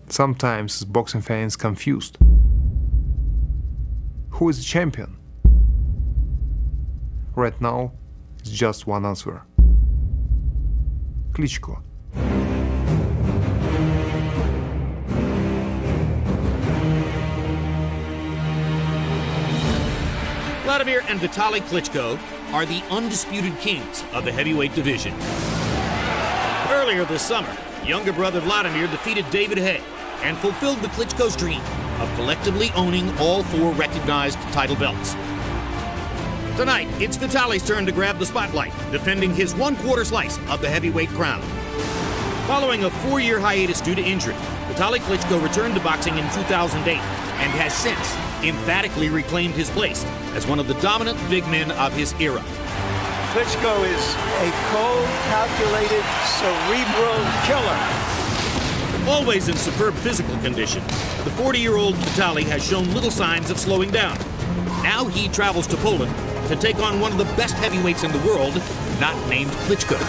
Sometimes boxing fans confused. Who is the champion? Right now, it's just one answer. Klitschko. Vladimir and Vitali Klitschko are the undisputed kings of the heavyweight division. Earlier this summer, younger brother Vladimir defeated David Haye and fulfilled the Klitschko's dream of collectively owning all 4 recognized title belts. Tonight, it's Vitali's turn to grab the spotlight, defending his 1/4 slice of the heavyweight crown. Following a 4-year hiatus due to injury, Vitali Klitschko returned to boxing in 2008 and has since emphatically reclaimed his place as one of the dominant big men of his era. Klitschko is a cold, calculated, cerebral killer. Always in superb physical condition, the 40-year-old Vitali has shown little signs of slowing down. Now he travels to Poland to take on one of the best heavyweights in the world, not named Klitschko.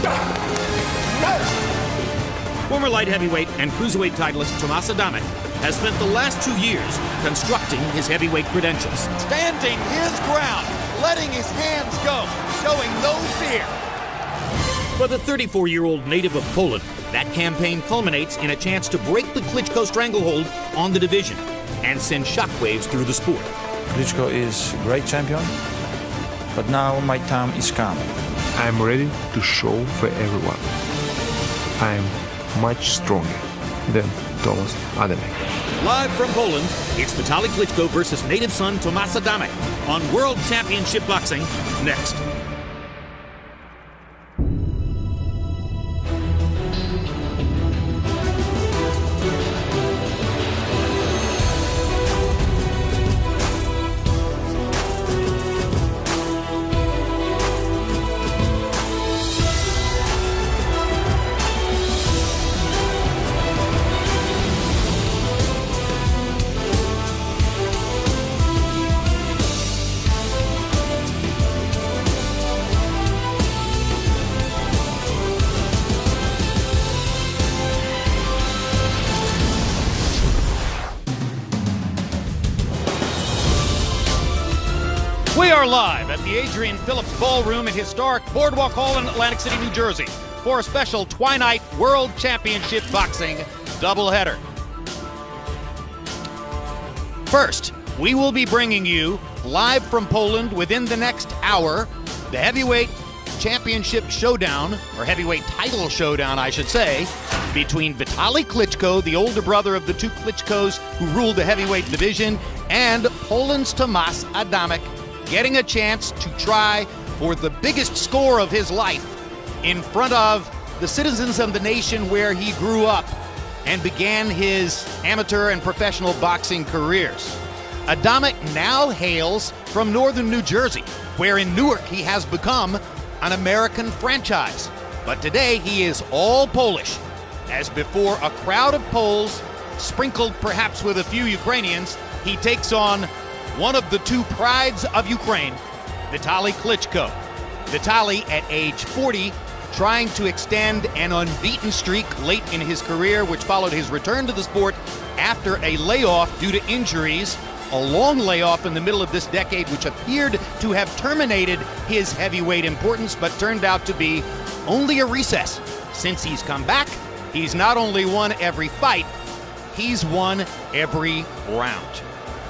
Former light heavyweight and cruiserweight titleist Tomasz Adamek has spent the last 2 years constructing his heavyweight credentials. Standing his ground, letting his hands go, showing no fear. For the 34-year-old native of Poland, that campaign culminates in a chance to break the Klitschko stranglehold on the division and send shockwaves through the sport. Klitschko is a great champion, but now my time is coming. I'm ready to show for everyone. I'm much stronger than Tomasz Adamek. Live from Poland, it's Vitali Klitschko versus native son Tomasz Adamek on World Championship Boxing next. We are live at the Adrian Phillips Ballroom at historic Boardwalk Hall in Atlantic City, New Jersey for a special Twilight World Championship Boxing doubleheader. First, we will be bringing you live from Poland within the next hour the heavyweight championship showdown, or heavyweight title showdown, I should say, between Vitali Klitschko, the older brother of the 2 Klitschkos who ruled the heavyweight division, and Poland's Tomasz Adamek, getting a chance to try for the biggest score of his life in front of the citizens of the nation where he grew up and began his amateur and professional boxing careers. Adamek now hails from northern New Jersey, where in Newark he has become an American franchise. But today he is all Polish, as before a crowd of Poles, sprinkled perhaps with a few Ukrainians, he takes on one of the 2 prides of Ukraine, Vitali Klitschko. Vitali, at age 40, trying to extend an unbeaten streak late in his career, which followed his return to the sport after a layoff due to injuries, a long layoff in the middle of this decade, which appeared to have terminated his heavyweight importance, but turned out to be only a recess. Since he's come back, he's not only won every fight, he's won every round.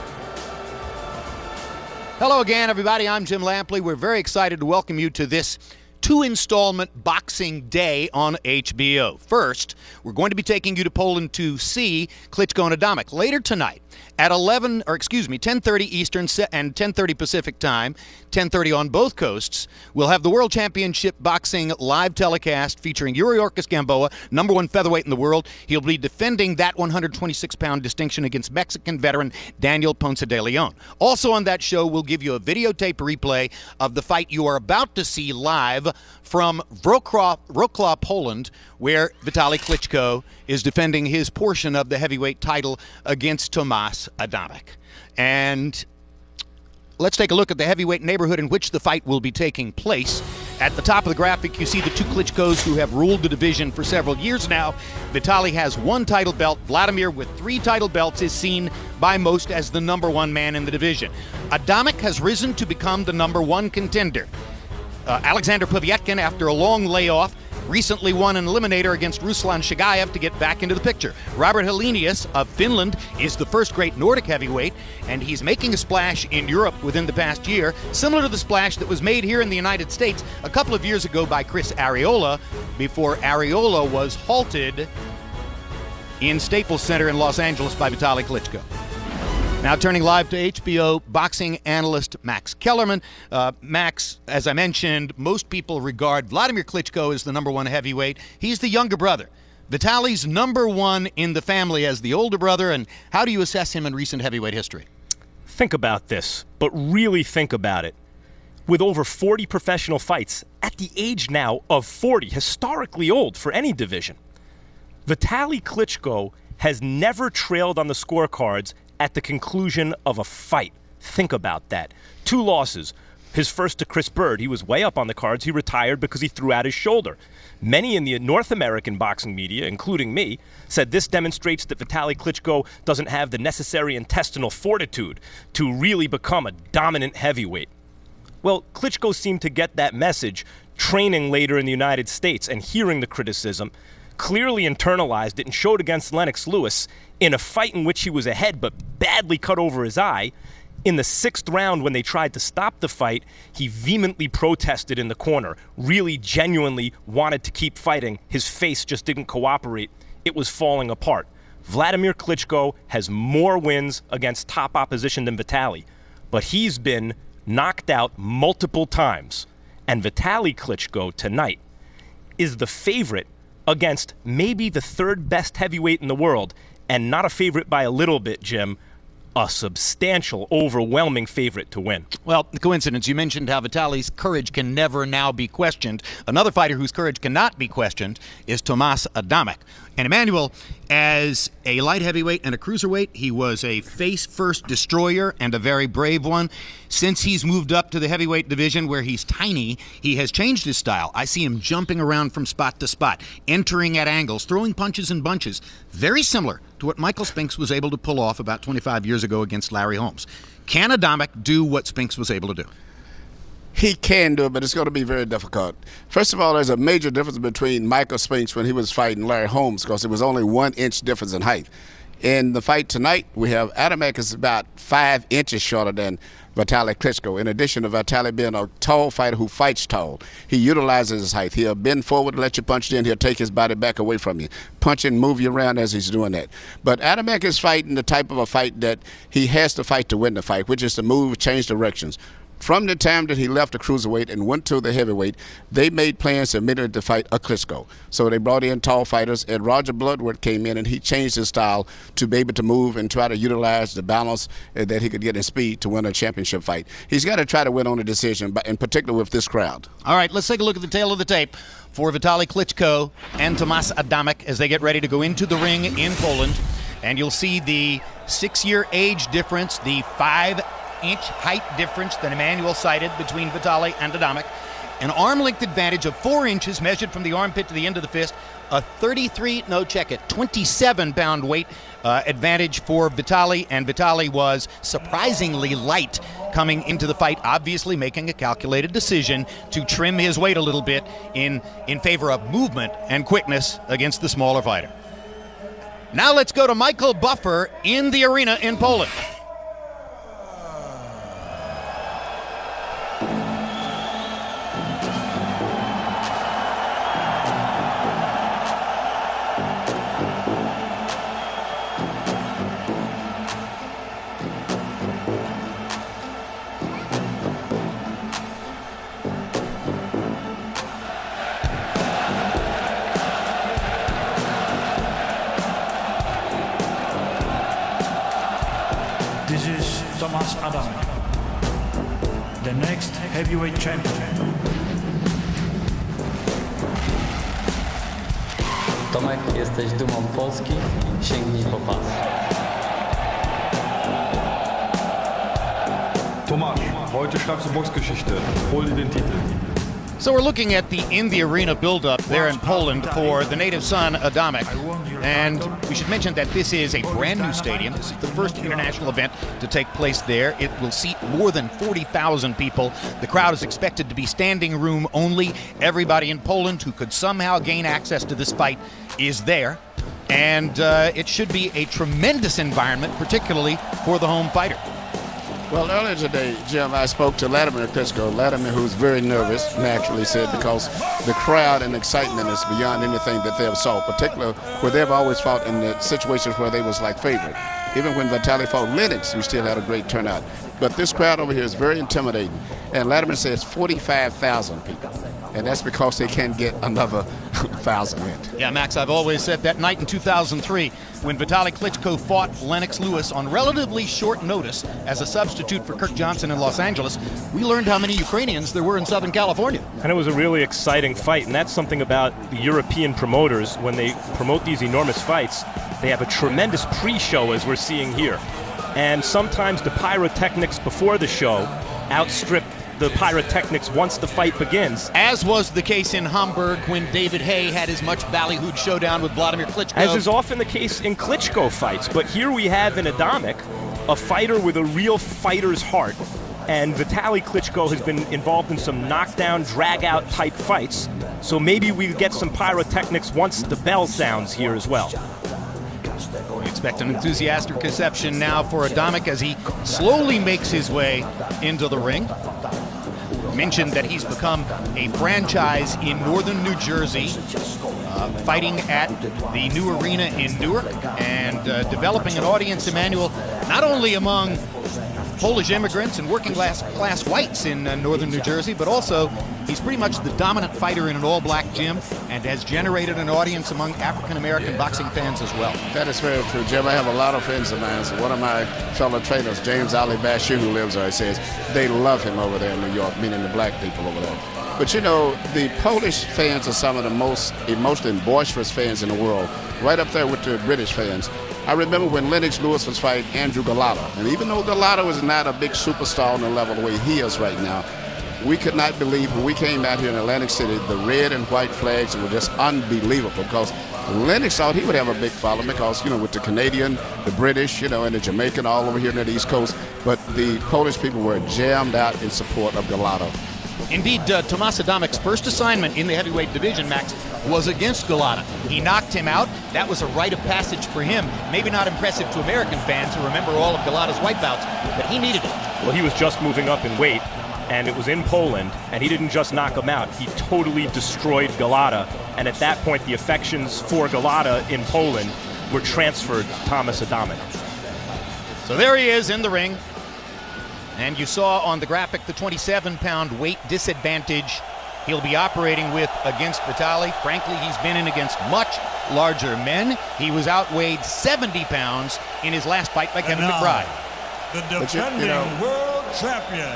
Hello again, everybody. I'm Jim Lampley. We're very excited to welcome you to this 2-installment Boxing Day on HBO. First, we're going to be taking you to Poland to see Klitschko and Adamek. Later tonight at 10:30 Eastern and 10:30 Pacific time, 10:30 on both coasts, we'll have the World Championship Boxing live telecast featuring Yuriorkis Gamboa, #1 featherweight in the world. He'll be defending that 126-pound distinction against Mexican veteran Daniel Ponce de Leon. Also on that show, we'll give you a videotape replay of the fight you are about to see live from Wroclaw, Poland, where Vitali Klitschko is defending his portion of the heavyweight title against Tomasz Adamek. And let's take a look at the heavyweight neighborhood in which the fight will be taking place. At the top of the graphic, you see the two Klitschkos who have ruled the division for several years now. Vitali has 1 title belt. Vladimir, with 3 title belts, is seen by most as the #1 man in the division. Adamek has risen to become the #1 contender. Alexander Povetkin, after a long layoff, recently won an eliminator against Ruslan Shagayev to get back into the picture. Robert Helenius of Finland is the first great Nordic heavyweight, and he's making a splash in Europe within the past year, similar to the splash that was made here in the United States a couple of years ago by Chris Arreola, before Arreola was halted in Staples Center in Los Angeles by Vitali Klitschko. Now turning live to HBO boxing analyst Max Kellerman. Max, as I mentioned, most people regard Vladimir Klitschko as the #1 heavyweight. He's the younger brother. Vitali's #1 in the family as the older brother, and how do you assess him in recent heavyweight history? Think about this, but really think about it. With over 40 professional fights, at the age now of 40, historically old for any division, Vitali Klitschko has never trailed on the scorecards at the conclusion of a fight. Think about that. 2 losses. His first to Chris Bird. He was way up on the cards. He retired because he threw out his shoulder. Many in the North American boxing media, including me, said this demonstrates that Vitali Klitschko doesn't have the necessary intestinal fortitude to really become a dominant heavyweight. Well, Klitschko seemed to get that message training later in the United States and hearing the criticism, clearly internalized it and showed against Lennox Lewis in a fight in which he was ahead but badly cut over his eye. In the 6th round, when they tried to stop the fight, he vehemently protested in the corner, really genuinely wanted to keep fighting. His face just didn't cooperate. It was falling apart. Vladimir Klitschko has more wins against top opposition than Vitali, but he's been knocked out multiple times. And Vitali Klitschko tonight is the favorite against maybe the 3rd best heavyweight in the world, and not a favorite by a little bit, Jim, a substantial, overwhelming favorite to win. Well, the coincidence, you mentioned how Vitali's courage can never now be questioned. Another fighter whose courage cannot be questioned is Tomasz Adamek. And Emmanuel, as a light heavyweight and a cruiserweight, he was a face-first destroyer and a very brave one. Since he's moved up to the heavyweight division where he's tiny, he has changed his style. I see him jumping around from spot to spot, entering at angles, throwing punches in bunches. Very similar to what Michael Spinks was able to pull off about 25 years ago against Larry Holmes. Can Adamek do what Spinks was able to do? He can do it, but it's going to be very difficult. First of all, there's a major difference between Michael Spinks when he was fighting Larry Holmes, because it was only 1 inch difference in height. In the fight tonight, we have Adamek is about 5 inches shorter than Vitali Klitschko. In addition to Vitali being a tall fighter who fights tall, he utilizes his height. He'll bend forward and let you punch in. He'll take his body back away from you, punch and move you around as he's doing that. But Adamek is fighting the type of a fight that he has to fight to win the fight, which is to move, change directions. From the time that he left the cruiserweight and went to the heavyweight, they made plans immediately to fight a Klitschko. So they brought in tall fighters, and Roger Bloodworth came in and he changed his style to be able to move and try to utilize the balance that he could get in speed to win a championship fight. He's got to try to win on a decision, but in particular with this crowd. All right, let's take a look at the tail of the tape for Vitali Klitschko and Tomasz Adamek as they get ready to go into the ring in Poland. And you'll see the 6-year age difference, the 5-inch height difference that Emmanuel cited between Vitali and Adamek, an arm length advantage of 4 inches measured from the armpit to the end of the fist, a 27-pound weight advantage for Vitali, and Vitali was surprisingly light coming into the fight, obviously making a calculated decision to trim his weight a little bit in favor of movement and quickness against the smaller fighter. Now let's go to Michael Buffer in the arena in Poland. This is Tomasz Adamek, the next heavyweight champion. Tomek, jesteś dumą Polski, sięgnij po pas. Tomasz, heute schreibst du Boxgeschichte. Hol dir den Titel. So we're looking at the in-the-arena build-up there in Poland for the native son, Adamek. And we should mention that this is a brand new stadium. This is the first international event to take place there. It will seat more than 40,000 people. The crowd is expected to be standing room only. Everybody in Poland who could somehow gain access to this fight is there. And it should be a tremendous environment, particularly for the home fighter. Well, earlier today, Jim, I spoke to Vitali Klitschko. Vitali, who's very nervous, naturally said, because the crowd and excitement is beyond anything that they have saw, particularly where they've always fought in the situations where they was like favorite. Even when Vitali fought Lennox, we still had a great turnout. But this crowd over here is very intimidating. And Latimer says 45,000 people. And that's because they can't get another 1,000 in. Yeah, Max, I've always said that night in 2003 when Vitali Klitschko fought Lennox Lewis on relatively short notice as a substitute for Kirk Johnson in Los Angeles, we learned how many Ukrainians there were in Southern California. And it was a really exciting fight, and that's something about the European promoters. When they promote these enormous fights, they have a tremendous pre-show, as we're seeing here. And sometimes the pyrotechnics before the show outstrip the pyrotechnics once the fight begins. As was the case in Hamburg when David Haye had his much ballyhooed showdown with Vladimir Klitschko. As is often the case in Klitschko fights. But here we have in Adamek a fighter with a real fighter's heart. And Vitali Klitschko has been involved in some knockdown, drag-out type fights. So maybe we get some pyrotechnics once the bell sounds here as well. We expect an enthusiastic reception now for Adamek as he slowly makes his way into the ring. Mentioned that he's become a franchise in northern New Jersey, fighting at the new arena in Newark and developing an audience, Emmanuel, not only among Polish immigrants and working class whites in northern New Jersey, but also he's pretty much the dominant fighter in an all-black gym and has generated an audience among African-American boxing fans as well. That is very true, Jim. I have a lot of friends of mine. So one of my fellow trainers, James Ali Bashir, who lives there, says they love him over there in New York, meaning the black people over there. But you know, the Polish fans are some of the most emotional and boisterous fans in the world, right up there with the British fans. I remember when Lennox Lewis was fighting Andrew Galata, and even though Galata was not a big superstar on the level the way he is right now, we could not believe when we came out here in Atlantic City, the red and white flags were just unbelievable, because Lennox thought he would have a big following because, you know, with the Canadian, the British, you know, and the Jamaican all over here near the East Coast, but the Polish people were jammed out in support of Galata. Indeed, Tomasz Adamek's first assignment in the heavyweight division, Max, was against Galata. He knocked him out. That was a rite of passage for him. Maybe not impressive to American fans who remember all of Galata's wipeouts, but he needed it. Well, he was just moving up in weight, and it was in Poland, and he didn't just knock him out. He totally destroyed Galata, and at that point, the affections for Galata in Poland were transferred to Tomasz Adamek. So there he is in the ring. And you saw on the graphic the 27-pound weight disadvantage he'll be operating with against Vitali. Frankly, he's been in against much larger men. He was outweighed 70 pounds in his last fight by Kevin McBride. The defending world champion.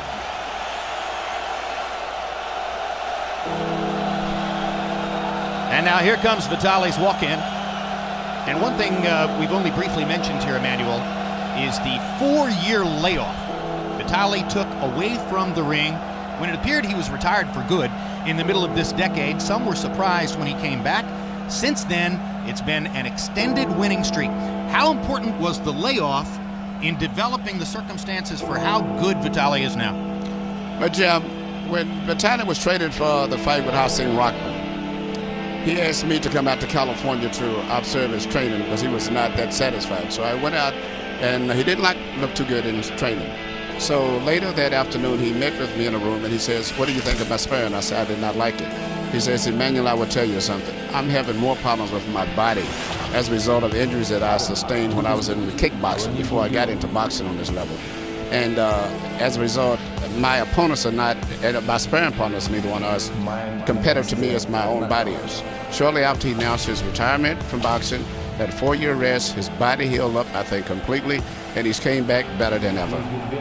And now here comes Vitali's walk-in. And one thing we've only briefly mentioned here, Emmanuel, is the 4-year layoff Vitali took away from the ring when it appeared he was retired for good in the middle of this decade. Some were surprised when he came back. Since then, it's been an extended winning streak. How important was the layoff in developing the circumstances for how good Vitali is now? But Jim, when Vitali was traded for the fight with Hossein Rockman, he asked me to come out to California to observe his training because he was not that satisfied. So I went out, and he didn't look too good in his training. So later that afternoon, he met with me in a room, and he says, "What do you think of my sparring?" I said, "I did not like it." He says, "Emmanuel, I will tell you something. I'm having more problems with my body as a result of injuries that I sustained when I was in kickboxing before I got into boxing on this level. And as a result, my opponents are not, my sparring partners, neither one are as competitive to me as my own body is." Shortly after he announced his retirement from boxing, had a 4-year rest, his body healed up, I think, completely, and he's came back better than ever.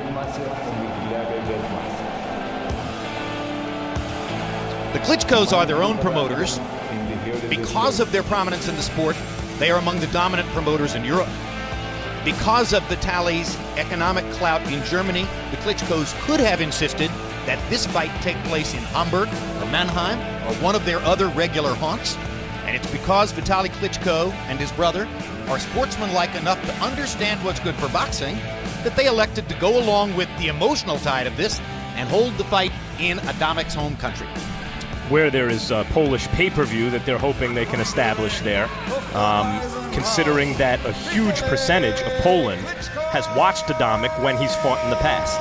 The Klitschkos are their own promoters. Because of their prominence in the sport, they are among the dominant promoters in Europe. Because of Vitali's economic clout in Germany, the Klitschkos could have insisted that this fight take place in Hamburg or Mannheim or one of their other regular haunts. And it's because Vitali Klitschko and his brother are sportsmanlike enough to understand what's good for boxing that they elected to go along with the emotional tide of this and hold the fight in Adamek's home country. Where there is a Polish pay-per-view that they're hoping they can establish there, considering that a huge percentage of Poland has watched Adamek when he's fought in the past.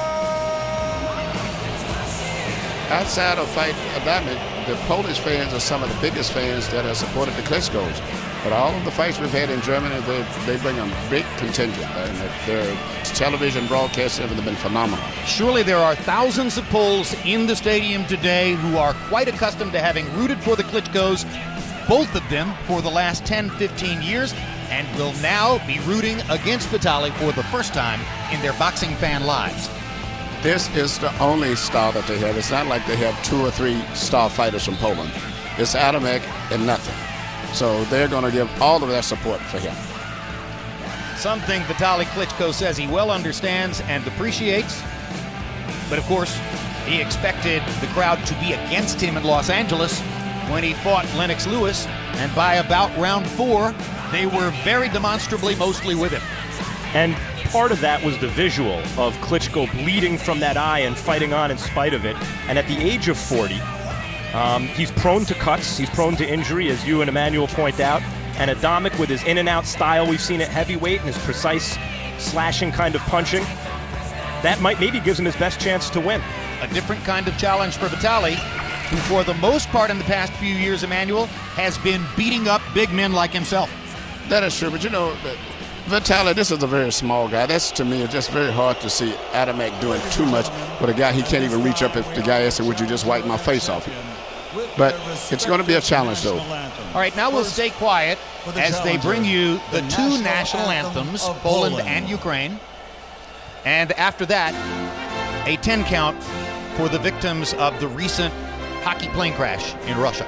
Outside of fight Adamek, the Polish fans are some of the biggest fans that have supported the Klitschkos. But all of the fights we've had in Germany, they bring a big contingent. And their television broadcasts have been phenomenal. Surely there are thousands of Poles in the stadium today who are quite accustomed to having rooted for the Klitschkos, both of them for the last 10, 15 years, and will now be rooting against Vitali for the first time in their boxing fan lives. This is the only star that they have. It's not like they have 2 or 3 star fighters from Poland. It's Adamek and nothing. So they're going to give all of their support for him. Something Vitali Klitschko says he well understands and appreciates. But of course, he expected the crowd to be against him in Los Angeles when he fought Lennox Lewis. And by about round 4, they were very demonstrably mostly with him. And part of that was the visual of Klitschko bleeding from that eye and fighting on in spite of it. And at the age of 40, he's prone to cuts, he's prone to injury, as you and Emmanuel point out. And Adamek, with his in-and-out style we've seen at heavyweight and his precise slashing kind of punching, that maybe gives him his best chance to win. A different kind of challenge for Vitali, who for the most part in the past few years, Emmanuel, has been beating up big men like himself. That is true, but you know, Vitali, this is a very small guy. That's, to me, it's just very hard to see Adamek doing too much with a guy he can't even reach up if the guy asks him, would you just wipe my face off? But it's going to be a challenge, though. All right, now we'll stay quiet as they bring you the 2 national anthems, Poland and Ukraine. And after that, a 10 count for the victims of the recent hockey plane crash in Russia.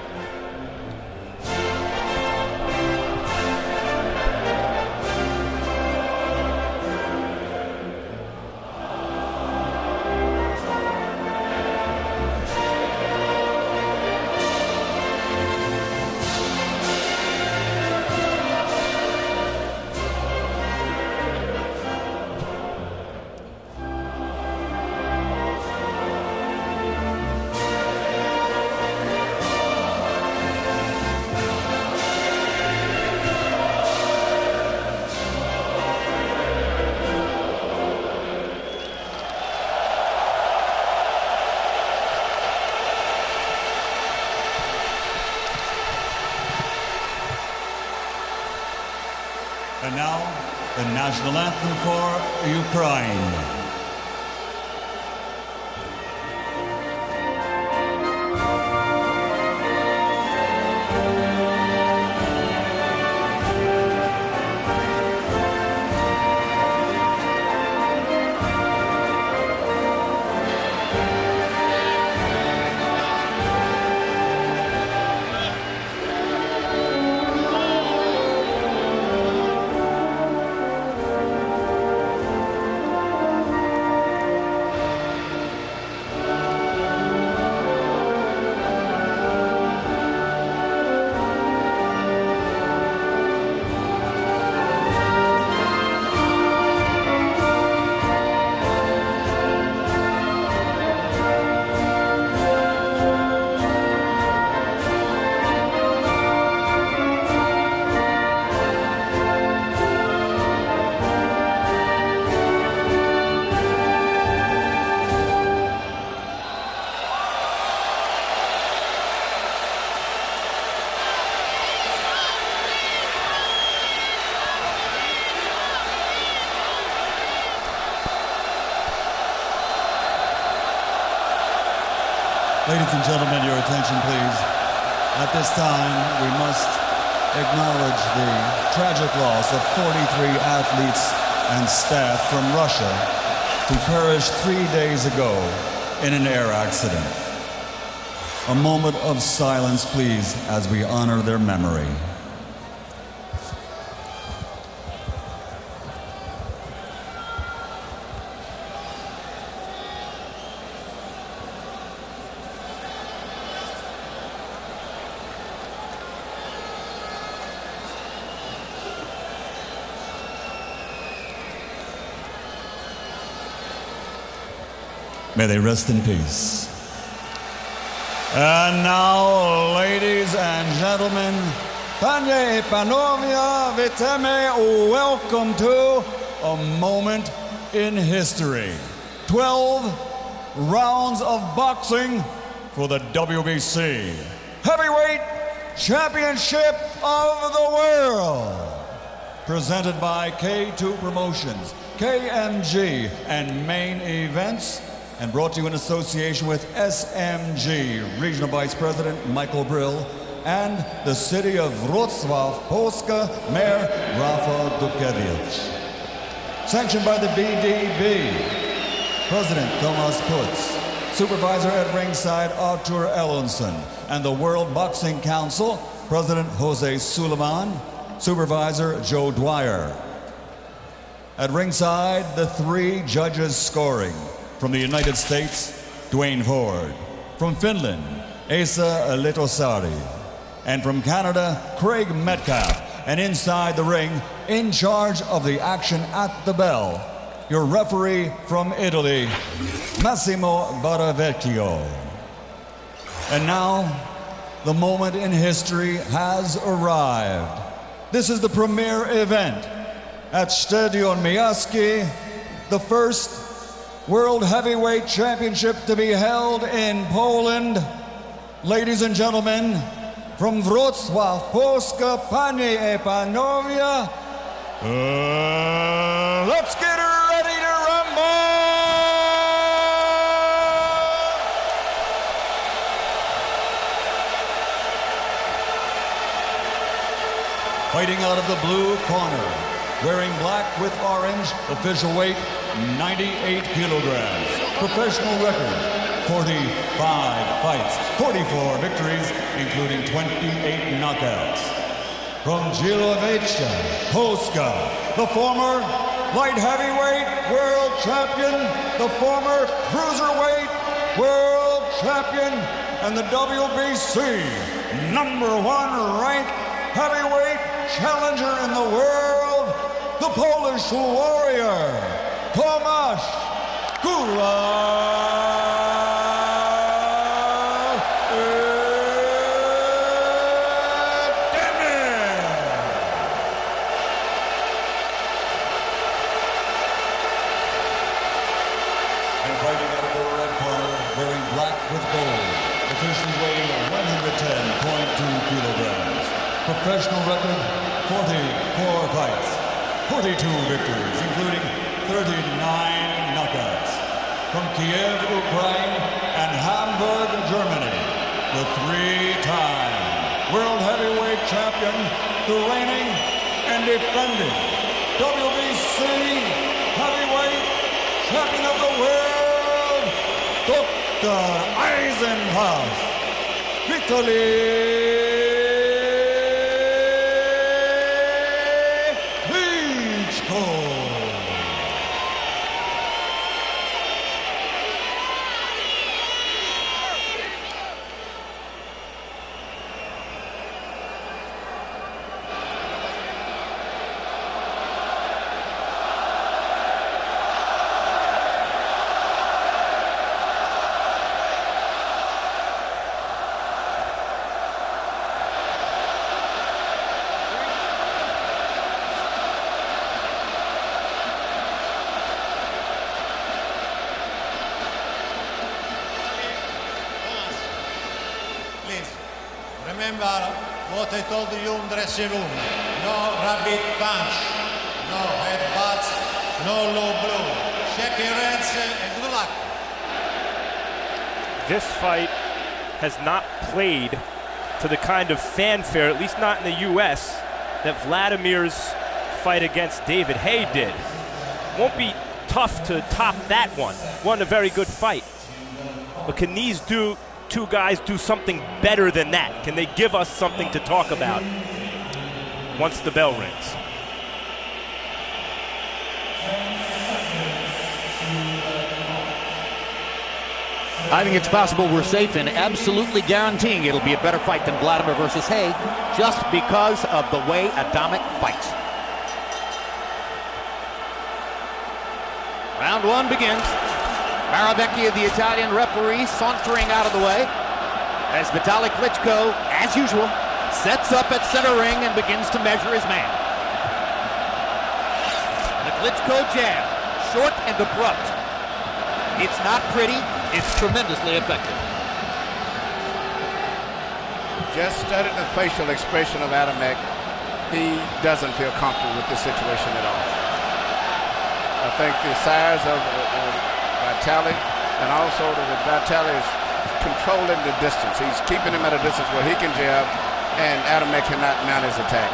And now, the national anthem for Ukraine. Ladies and gentlemen, your attention, please. At this time, we must acknowledge the tragic loss of 43 athletes and staff from Russia who perished 3 days ago in an air accident. A moment of silence, please, as we honor their memory. May they rest in peace. And now, ladies and gentlemen, Panie i Panowie, witamy, welcome to a moment in history. 12 rounds of boxing for the WBC Heavyweight Championship of the World. Presented by K2 Promotions, KMG, and Main Events, and brought to you in association with SMG, Regional Vice President Michael Brill, and the city of Wroclaw, Polska, Mayor Rafa Dukiewicz. Sanctioned by the BDB, President Tomasz Putz, Supervisor at ringside Artur Ellenson, and the World Boxing Council, President Jose Suleiman, Supervisor Joe Dwyer. At ringside, the 3 judges scoring. From the United States, Duane Ford. From Finland, Esa Lehtosaari. And from Canada, Craig Metcalfe. And inside the ring, in charge of the action at the bell, your referee from Italy, Massimo Barrovecchio. And now, the moment in history has arrived. This is the premier event at Stadion Miejski, the first World Heavyweight Championship to be held in Poland. Ladies and gentlemen, from Wrocław, Polska, Panie i Panowie, let's get ready to rumble! Fighting out of the blue corner, wearing black with orange, official weight 98 kilograms. Professional record, 45 fights, 44 victories, including 28 knockouts. From Jilowice, Polska, the former light heavyweight world champion, the former cruiserweight world champion, and the WBC #1 ranked heavyweight challenger in the world, the Polish warrior, Tomasz Adamek. And fighting out of the red corner, wearing black with gold, officially weighing 110.2 kilograms. Professional record, 44 fights, 42 victories, including 39 knockouts. From Kiev, Ukraine, and Hamburg, Germany, the 3-time World Heavyweight Champion, the reigning and defending WBC Heavyweight Champion of the World, Dr. Eisenhower, Vitali Klitschko. Remember what I told you in the dressing room. No rabbit punch, no headbutts, no low blow. Shake your hands and good luck. This fight has not played to the kind of fanfare, at least not in the U.S., that Vladimir's fight against David Haye did. Won't be tough to top that one. Won a very good fight. But can these two guys do something better than that? Can they give us something to talk about once the bell rings? I think it's possible we're safe in absolutely guaranteeing it'll be a better fight than Vladimir versus Haye, just because of the way Adamek fights. Round one begins. Barrovecchio, the Italian referee, sauntering out of the way as Vitali Klitschko, as usual, sets up at center ring and begins to measure his man. The Klitschko jab, short and abrupt. It's not pretty, it's tremendously effective. Just studying the facial expression of Adamek, he doesn't feel comfortable with this situation at all. I think the size of Vitali, and also that Vitali is controlling the distance. He's keeping him at a distance where he can jab, and Adamek cannot mount his attack.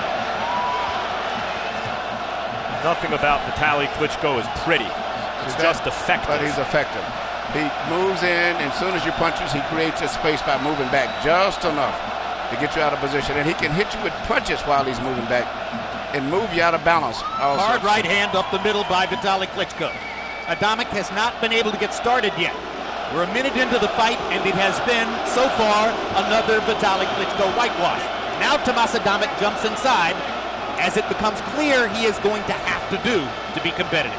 Nothing about Vitali Klitschko is pretty. It's just effective. But he's effective. He moves in, and as soon as you punches, he creates a space by moving back just enough to get you out of position. And he can hit you with punches while he's moving back and move you out of balance also. Hard right hand up the middle by Vitali Klitschko. Adamek has not been able to get started yet. We're a minute into the fight, and it has been, so far, another Vitali Klitschko whitewash. Now Tomasz Adamek jumps inside, as it becomes clear he is going to have to do to be competitive.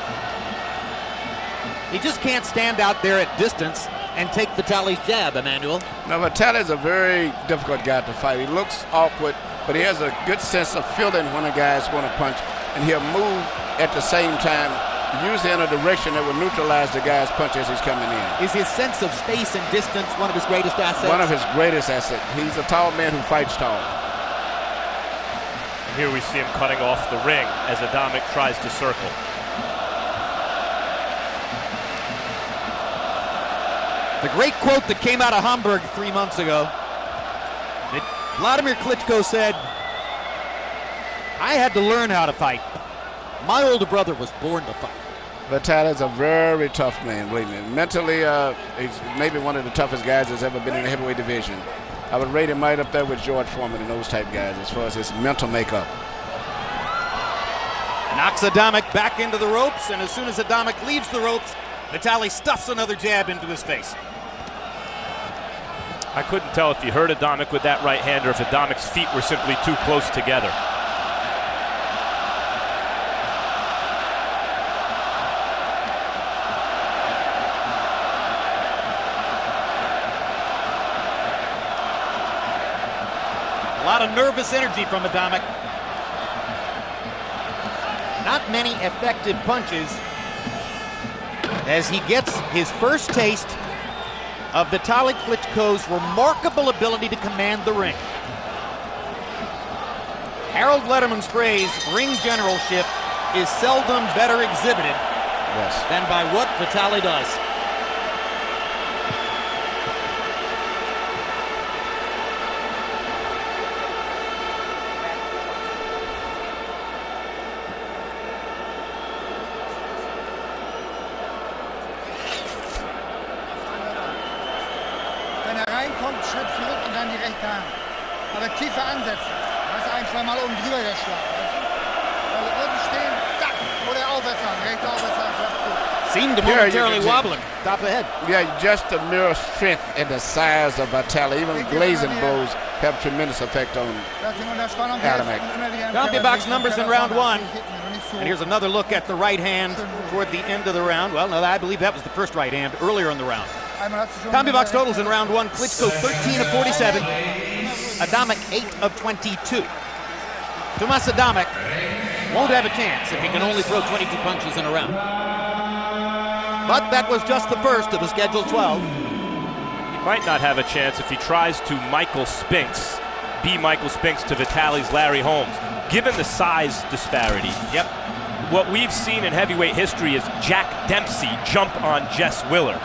He just can't stand out there at distance and take Vitali's jab, Emmanuel. No, Vitali is a very difficult guy to fight. He looks awkward, but he has a good sense of feeling when a guy is going to punch, and he'll move at the same time, usually in a direction that will neutralize the guy's punch as he's coming in. Is his sense of space and distance one of his greatest assets? One of his greatest assets. He's a tall man who fights tall. And here we see him cutting off the ring as Adamek tries to circle. The great quote that came out of Hamburg 3 months ago, that Vladimir Klitschko said, "I had to learn how to fight. My older brother was born to fight." Vitali's a very tough man, believe me. Mentally, he's maybe one of the toughest guys that's ever been in the heavyweight division. I would rate him right up there with George Foreman and those type guys as far as his mental makeup. Knocks Adamek back into the ropes, and as soon as Adamek leaves the ropes, Vitali stuffs another jab into his face. I couldn't tell if he hurt Adamek with that right hand or if Adamek's feet were simply too close together. A lot of nervous energy from Adamek. Not many effective punches as he gets his first taste of Vitali Klitschko's remarkable ability to command the ring. Harold Letterman's phrase, ring generalship, is seldom better exhibited than by what Vitali does. Reinkommt, Schritt zurück und dann die rechte Hand. Aber tiefer ansetzen. Das ist ein, zweimal oben drüber der Schlag. Also unten stehen, zack, oder Aufwärtshand, rechte Aufwärtshand, klappt gut. Seemed momentarily wobbling, top of the head. Yeah, just the mere strength and the size of Vitali. Even glazing blows have tremendous effect on Adamek. CompuBox numbers in round one. And here's another look at the right hand toward the end of the round. Well, no, I believe that was the first right hand earlier in the round. CompuBox totals in round one: Klitschko 13 of 47, Adamek 8 of 22. Tomasz Adamek won't have a chance if he can only throw 22 punches in a round. But that was just the first of the scheduled 12. He might not have a chance if he tries to Michael Spinks, be Michael Spinks to Vitali's Larry Holmes. Given the size disparity, what we've seen in heavyweight history is Jack Dempsey jump on Jess Willard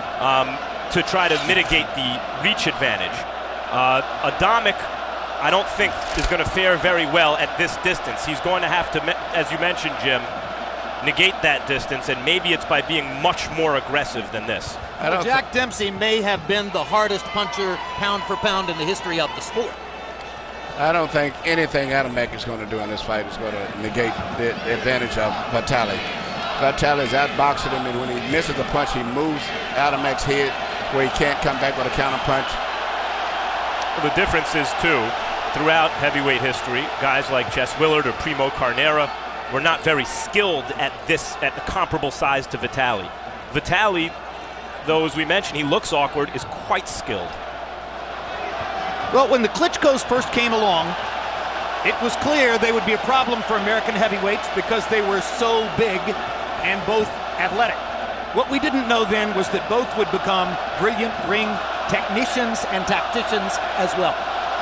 to try to mitigate the reach advantage. Adamek, I don't think, is going to fare very well at this distance. He's going to have to, as you mentioned, Jim, negate that distance, and maybe it's by being much more aggressive than this. Well, Jack Dempsey may have been the hardest puncher pound for pound in the history of the sport. I don't think anything Adamek is going to do in this fight is going to negate the advantage of Vitali. Vitali's outboxing him, and when he misses a punch, he moves Adamek's head where he can't come back with a counter punch. Well, the difference is, too, throughout heavyweight history, guys like Jess Willard or Primo Carnera were not very skilled at the comparable size to Vitali. Vitali though, as we mentioned, he looks awkward, is quite skilled. Well, when the Klitschkos first came along, it was clear they would be a problem for American heavyweights because they were so big and both athletic. What we didn't know then was that both would become brilliant ring technicians and tacticians as well.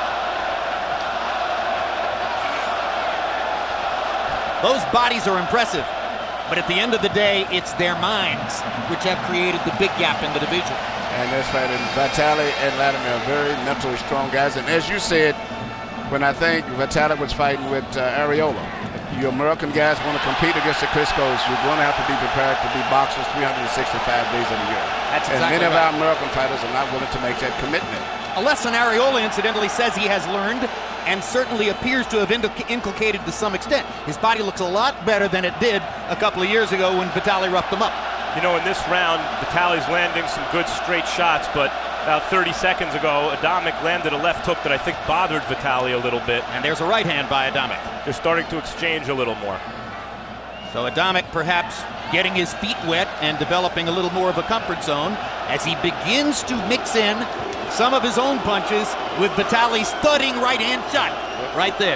Those bodies are impressive, but at the end of the day, it's their minds which have created the big gap in the division. And that's right, and Vitali and Vladimir are very mentally strong guys. And as you said, when I think Vitali was fighting with Arreola, you American guys want to compete against the Klitschkos, you're going to have to be prepared to be boxers 365 days of the year. That's exactly and many of right. our American fighters are not willing to make that commitment. A lesson Arreola incidentally says he has learned and certainly appears to have inculcated to some extent. His body looks a lot better than it did a couple of years ago when Vitali roughed him up. You know, in this round, Vitali's landing some good straight shots, but about 30 seconds ago, Adamek landed a left hook that I think bothered Vitali a little bit. And there's a right hand by Adamek. They're starting to exchange a little more. So Adamek perhaps getting his feet wet and developing a little more of a comfort zone as he begins to mix in some of his own punches with Vitali's thudding right-hand shot right there.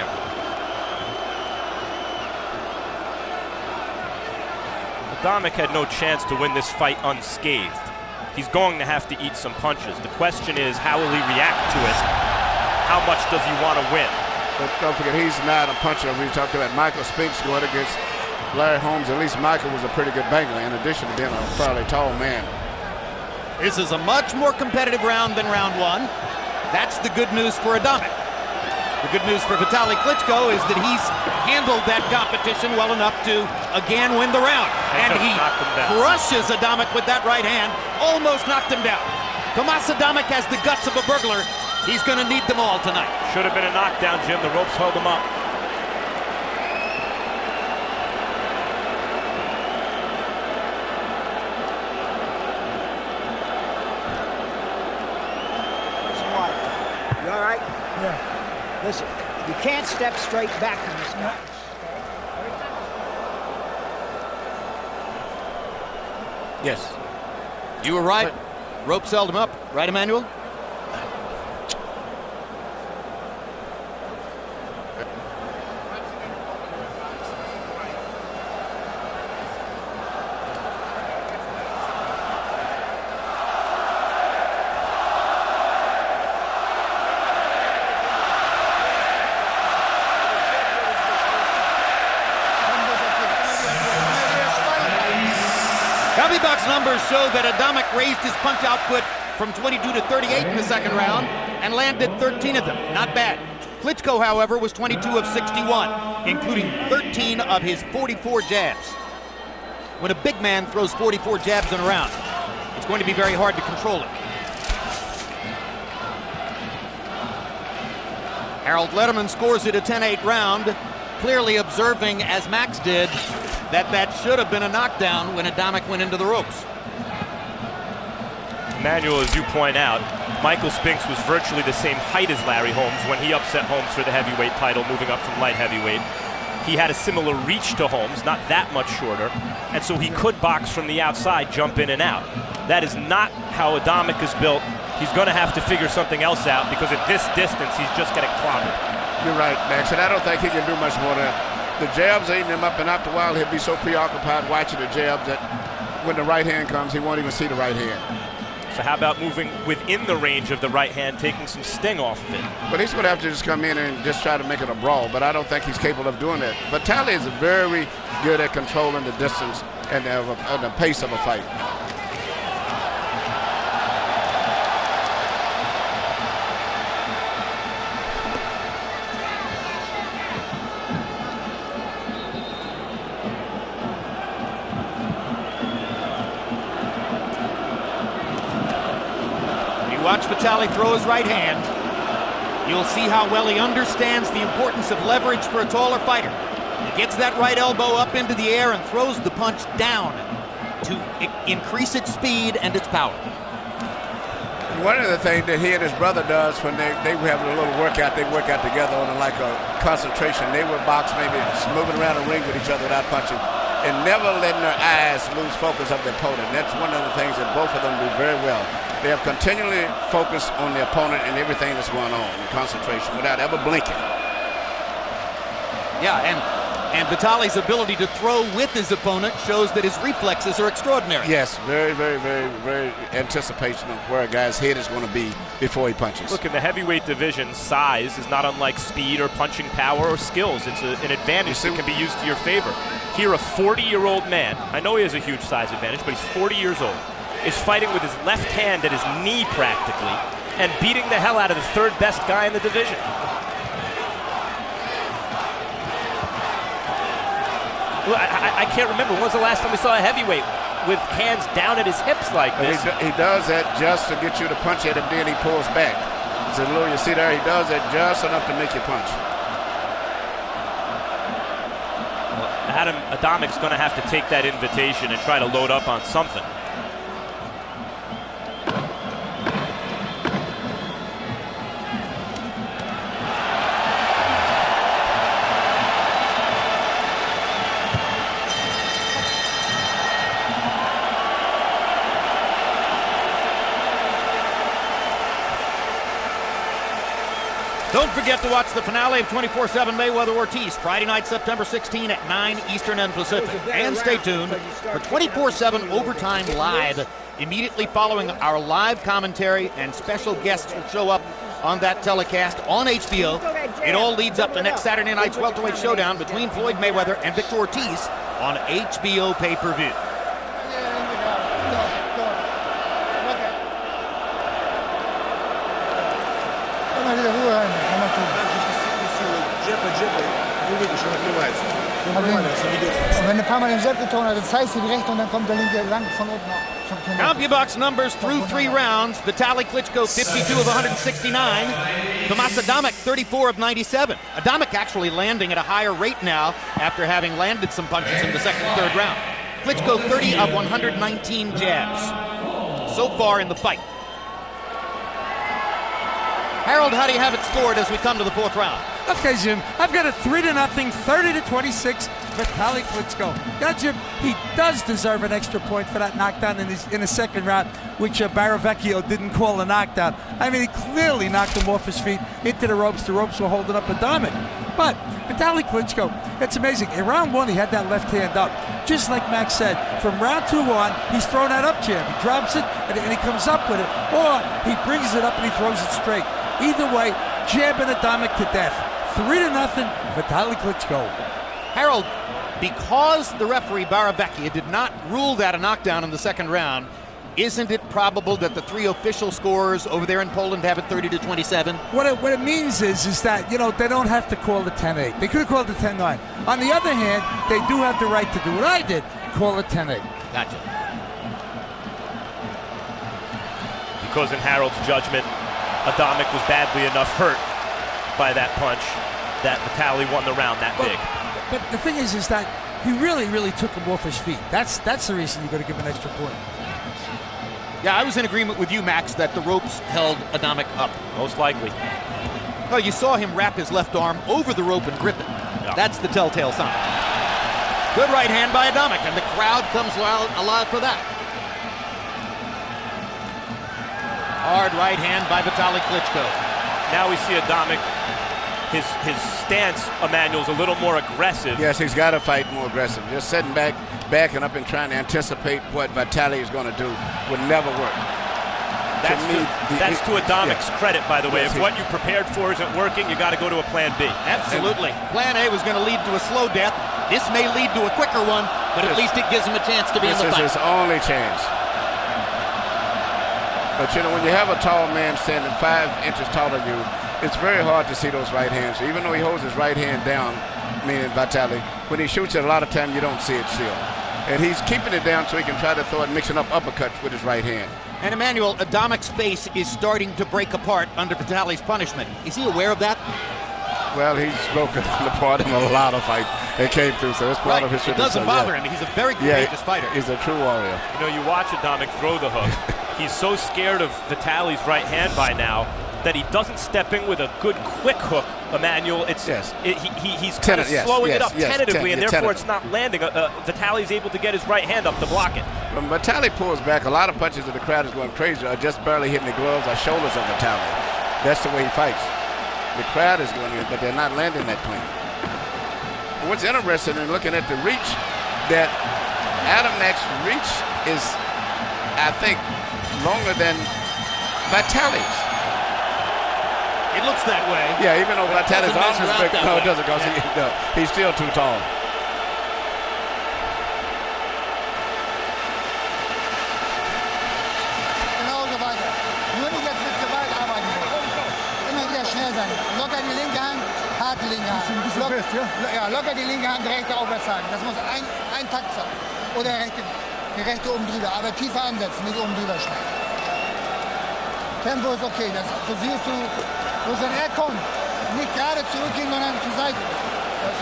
Adamek had no chance to win this fight unscathed. He's going to have to eat some punches. The question is, how will he react to it? How much does he want to win? But don't forget, he's not a puncher. We talked about Michael Spinks going against Larry Holmes. At least Michael was a pretty good bangler, in addition to being a fairly tall man. This is a much more competitive round than round one. That's the good news for Adamek. The good news for Vitali Klitschko is that he's handled that competition well enough to again win the round. And he crushes Adamek with that right hand, almost knocked him down. Tomasz Adamek has the guts of a burglar. He's going to need them all tonight. Should have been a knockdown, Jim. The ropes held him up. You all right? Yeah. Listen, you can't step straight back from this guy. Yes. You were right. Ropes held him up. Right, Emmanuel? Box numbers show that Adamek raised his punch output from 22 to 38 in the second round and landed 13 of them. Not bad. Klitschko, however, was 22 of 61, including 13 of his 44 jabs. When a big man throws 44 jabs in a round, it's going to be very hard to control it. Harold Letterman scores it a 10-8 round, clearly observing, as Max did, that should have been a knockdown when Adamek went into the ropes. Emmanuel, as you point out, Michael Spinks was virtually the same height as Larry Holmes when he upset Holmes for the heavyweight title, moving up from light heavyweight. He had a similar reach to Holmes, not that much shorter, and so he could box from the outside, jump in and out. That is not how Adamek is built. He's going to have to figure something else out because at this distance, he's just getting clobbered. You're right, Max, and I don't think he can do much more than that. The jabs are eating him up, and after a while, he'll be so preoccupied watching the jabs that when the right hand comes, he won't even see the right hand. So how about moving within the range of the right hand, taking some sting off of it? But he's going to have to just come in and just try to make it a brawl, but I don't think he's capable of doing that. Vitali is very good at controlling the distance and the pace of a fight. Watch Vitali throw his right hand. You'll see how well he understands the importance of leverage for a taller fighter. He gets that right elbow up into the air and throws the punch down to increase its speed and its power. One of the things that he and his brother does when they have a little workout, they work out together on like a concentration. They would box maybe moving around the ring with each other without punching. and never letting their eyes lose focus of the opponent. That's one of the things that both of them do very well. They have continually focused on the opponent and everything that's going on, and concentration without ever blinking. Yeah, and Vitali's ability to throw with his opponent shows that his reflexes are extraordinary. Yes, very, very, very, very anticipation of where a guy's head is going to be before he punches. Look, in the heavyweight division, size is not unlike speed or punching power or skills. It's an advantage that can be used to your favor. Here, a 40-year-old man, I know he has a huge size advantage, but he's 40 years old, is fighting with his left hand at his knee practically and beating the hell out of the third best guy in the division. I can't remember. When was the last time we saw a heavyweight with hands down at his hips like this? He does that just to get you to punch at him, then he pulls back. So you see there, he does that just enough to make you punch. Well, Adamek's going to have to take that invitation and try to load up on something. Don't forget to watch the finale of 24/7 Mayweather-Ortiz, Friday night, September 16 at 9 Eastern and Pacific. And stay tuned for 24/7 Overtime Live immediately following our live commentary, and special guests will show up on that telecast on HBO. It all leads up to next Saturday night's welterweight showdown between Floyd Mayweather and Victor Ortiz on HBO pay-per-view. Und wenn ein paar Mal den Jab getan hat, dann zeigst du die rechte und dann kommt der linke lang von unten ab. CompuBox numbers through 3 rounds. Vitali Klitschko, 52 of 169. Tomasz Adamek, 34 of 97. Adamek actually landing at a higher rate now after having landed some punches in the second and third round. Klitschko, 30 of 119 jabs so far in the fight. Harold, how do you have it scored as we come to the fourth round? Okay, Jim, I've got a 3-0, 30-26, Vitali Klitschko. Now, Jim, he does deserve an extra point for that knockdown in the second round, which Barrovecchio didn't call a knockdown. I mean, he clearly knocked him off his feet into the ropes. The ropes were holding up Adamek. But Vitali Klitschko, it's amazing. In round 1, he had that left hand up. Just like Max said, from round 2 on, he's throwing that up jab. He drops it, and he comes up with it. Or he brings it up and he throws it straight. Either way, jabbing Adamek to death. 3-0, Vitali Klitschko. Harold, because the referee Barrovecchio did not rule that a knockdown in the second round, isn't it probable that the 3 official scorers over there in Poland have it 30-27? What it means is that, you know, they don't have to call it 10-8. They could have called it 10-9. On the other hand, they do have the right to do what I did, call it 10-8. Gotcha. Because in Harold's judgment, Adamek was badly enough hurt by that punch that Vitali won the round that big. But the thing is that he really, really took him off his feet. That's the reason you got to give him an extra point. Yeah, I was in agreement with you, Max, that the ropes held Adamek up. Most likely. Well, you saw him wrap his left arm over the rope and grip it. Yeah. That's the telltale sign. Good right hand by Adamek, and the crowd comes alive for that. Hard right hand by Vitali Klitschko. Now we see Adamek, his stance, Emmanuel's a little more aggressive. Yes, he's got to fight more aggressive. Just sitting back, backing up and trying to anticipate what Vitali is going to do would never work. That's to Adamek's credit, by the way. If what you prepared for isn't working, you got to go to a plan B. Absolutely. Plan A was going to lead to a slow death. This may lead to a quicker one, but at least it gives him a chance to be in the fight. This is his only chance. But, you know, when you have a tall man standing 5 inches taller than you, it's very hard to see those right hands. Even though he holds his right hand down, meaning Vitali, when he shoots it, a lot of time you don't see it still. And he's keeping it down so he can try to throw it, mixing up uppercuts with his right hand. And Emmanuel, Adamek's face is starting to break apart under Vitali's punishment. Is he aware of that? Well, he's broken apart in a lot of fights that came through, so it's part of his fitness. It doesn't bother him. He's a very courageous fighter. He's a true warrior. You know, you watch Adamek throw the hook. He's so scared of Vitali's right hand by now that he doesn't step in with a good quick hook, Emmanuel. It's he's kind of slowing it up tentatively, and therefore it's not landing. Vitali's able to get his right hand up to block it. When Vitali pulls back, a lot of punches that the crowd is going crazy are just barely hitting the gloves or shoulders of Vitali. That's the way he fights. The crowd is going in, but they're not landing that clean. What's interesting in looking at the reach, that Adamek's reach is, I think, longer than Vitali's. It looks that way. Yeah, even though Vitali's arms is big. No, it doesn't, because he's still too tall. Genauso weiter. Nur nicht jetzt mit Gewalt arbeiten. Immer wieder schnell sein. Locker die linke Hand, harte linke Hand. Locker die linke Hand, rechte Aufwärtshand. Das muss ein Takt sein. Oder die rechte oben drüber. Aber tiefer ansetzen, nicht oben drüber schlagen. Tempo ist okay. Das siehst du, wo es dann kommt. Nicht gerade zurückgehen, sondern zur Seite. Weißt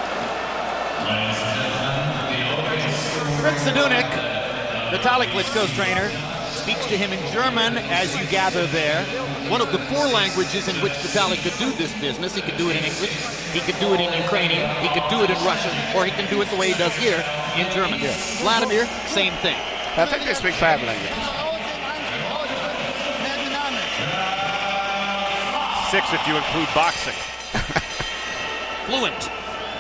du? Prince Stadion, Vitali Klitschko's trainer, speaks to him in German as you gather there. One of the 4 languages in which Vitali could do this business. He could do it in English, he could do it in Ukrainian, he could do it in Russian, or he can do it the way he does here in German. Yeah. Vladimir, same thing. I think they speak 5 languages. 6 if you include boxing. Fluent.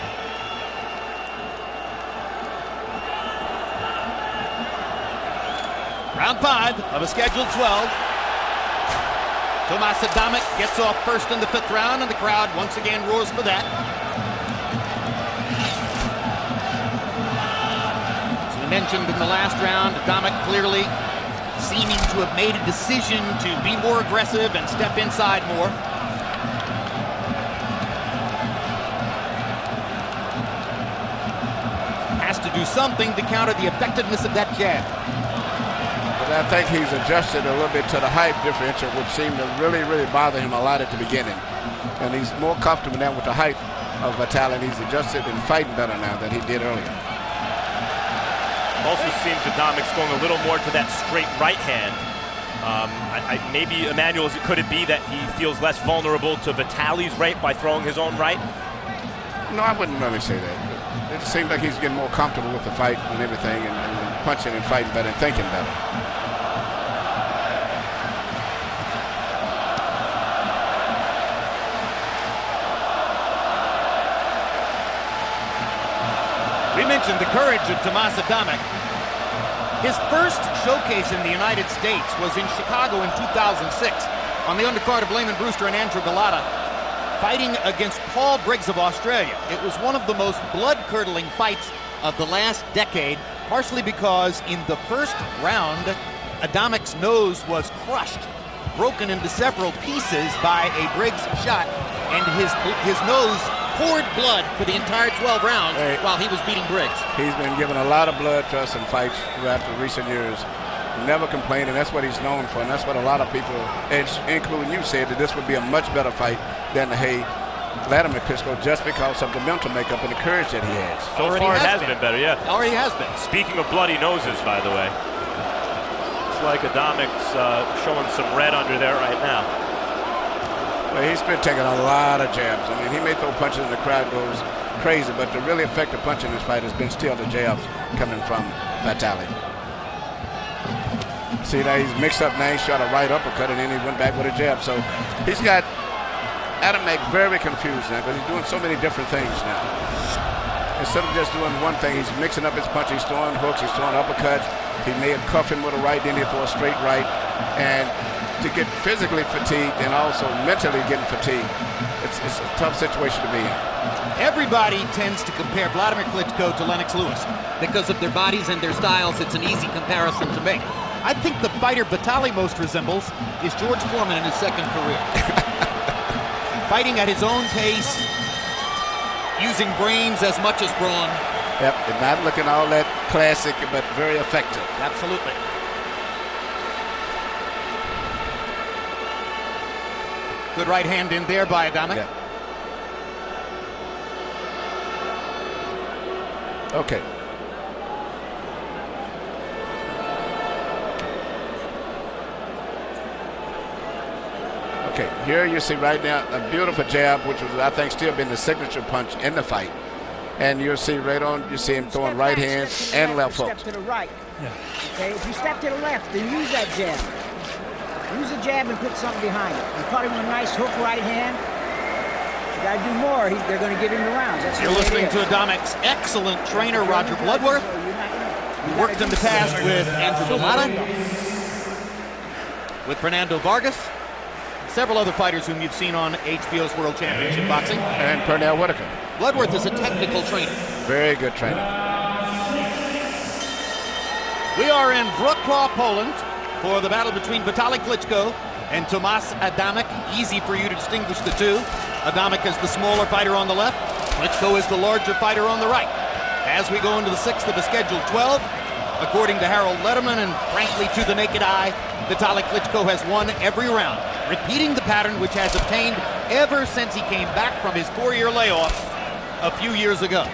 Round 5 of a scheduled 12. Tomasz Adamek gets off first in the 5th round, and the crowd once again roars for that. As we mentioned in the last round, Adamek clearly seeming to have made a decision to be more aggressive and step inside more. Has to do something to counter the effectiveness of that jab. But I think he's adjusted a little bit to the height differential, which seemed to really bother him a lot at the beginning. And he's more comfortable now with the height of Vitali. He's adjusted and fighting better now than he did earlier. Also seems Adamek's going a little more to that straight right hand. Maybe, Emmanuel, could it be that he feels less vulnerable to Vitali's right by throwing his own right? No, I wouldn't really say that. It seems like he's getting more comfortable with the fight and everything, and punching and fighting better and thinking better. We mentioned the courage of Tomasz Adamek. His first showcase in the United States was in Chicago in 2006 on the undercard of Lehman Brewster and Andrew Galata, fighting against Paul Briggs of Australia. It was one of the most blood-curdling fights of the last decade, partially because in the first round, Adamek's nose was crushed, broken into several pieces by a Briggs shot, and his nose poured blood for the entire 12 rounds while he was beating Briggs. He's been given a lot of blood to us in fights throughout the recent years. Never complained, and that's what he's known for, and that's what a lot of people, including you, said that this would be a much better fight than the Vladimir Klitschko, just because of the mental makeup and the courage that he has. So far it has been better, yeah. Already has been. Speaking of bloody noses, by the way, it's like Adamek's showing some red under there right now. Well, he's been taking a lot of jabs. I mean, he may throw punches and the crowd goes crazy, but the really effective punch in this fight has been still the jabs coming from Vitali. See that he's mixed up now. He shot a right uppercut and then he went back with a jab. So he's got Adamek very confused now because he's doing so many different things now. Instead of just doing one thing, he's mixing up his punch. He's throwing hooks, he's throwing uppercuts. He may have cuffed him with a right, then he'll throw a straight right. And to get physically fatigued and also mentally getting fatigued, it's a tough situation to be in. Everybody tends to compare Vladimir Klitschko to Lennox Lewis because of their bodies and their styles. It's an easy comparison to make. I think the fighter Vitali most resembles is George Foreman in his second career. Fighting at his own pace, using brains as much as brawn. Yep, and not looking all that classic, but very effective. Absolutely. Good right hand in there by Adamek. Yeah. Okay. Okay, here you see right now a beautiful jab, which was, I think, still been the signature punch in the fight. And you'll see right on, you see him throwing right hands and left hooks. Step to the right. Yeah. Okay, if you step to the left, then use that jab. Use the jab and put something behind it. You caught him with a nice hook right hand. You got to do more. They're going to give him the rounds. That's You're listening to Adamek's excellent trainer, Roger Bloodworth. He worked in the past with Andrew Duane, with Fernando Vargas, several other fighters whom you've seen on HBO's World Championship Boxing. And Pernell Whitaker. Bloodworth is a technical trainer. Very good trainer. We are in Wroclaw, Poland, for the battle between Vitali Klitschko and Tomasz Adamek. Easy for you to distinguish the two. Adamek is the smaller fighter on the left. Klitschko is the larger fighter on the right. As we go into the 6th of a scheduled 12, according to Harold Letterman, and frankly to the naked eye, Vitali Klitschko has won every round, repeating the pattern which has obtained ever since he came back from his 4-year layoff a few years ago.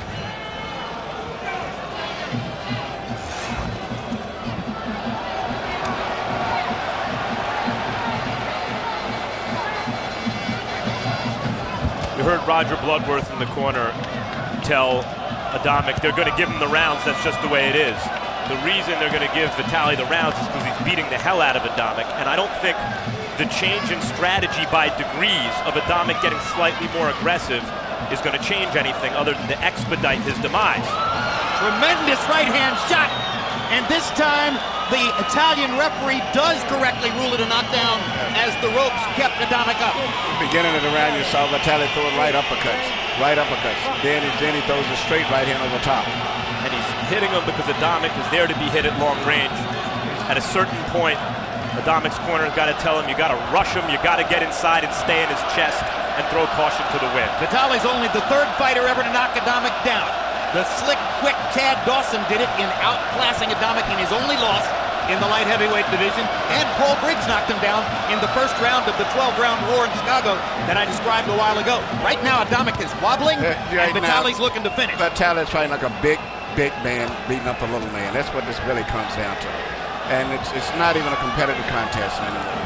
You heard Roger Bloodworth in the corner tell Adamek they're going to give him the rounds, that's just the way it is. The reason they're going to give Vitali the rounds is because he's beating the hell out of Adamek, and I don't think the change in strategy by degrees of Adamek getting slightly more aggressive is going to change anything other than to expedite his demise. Tremendous right hand shot, and this time the Italian referee does correctly rule it a knockdown as the ropes kept Adamek up. Beginning of the round, you saw Vitali throwing right uppercuts. Then he throws a straight right hand over top. And he's hitting him because Adamek is there to be hit at long range. At a certain point, Adamek's corner has got to tell him, you got to rush him, you got to get inside and stay in his chest and throw caution to the wind. Vitali's only the 3rd fighter ever to knock Adamek down. The slick, quick Tad Dawson did it in outclassing Adamek in his only loss in the light heavyweight division, and Paul Briggs knocked him down in the 1st round of the 12-round war in Chicago that I described a while ago. Right now, Adamek is wobbling, and Vitali's looking to finish. Vitali's fighting like a big man beating up a little man. That's what this really comes down to. And it's not even a competitive contest anymore.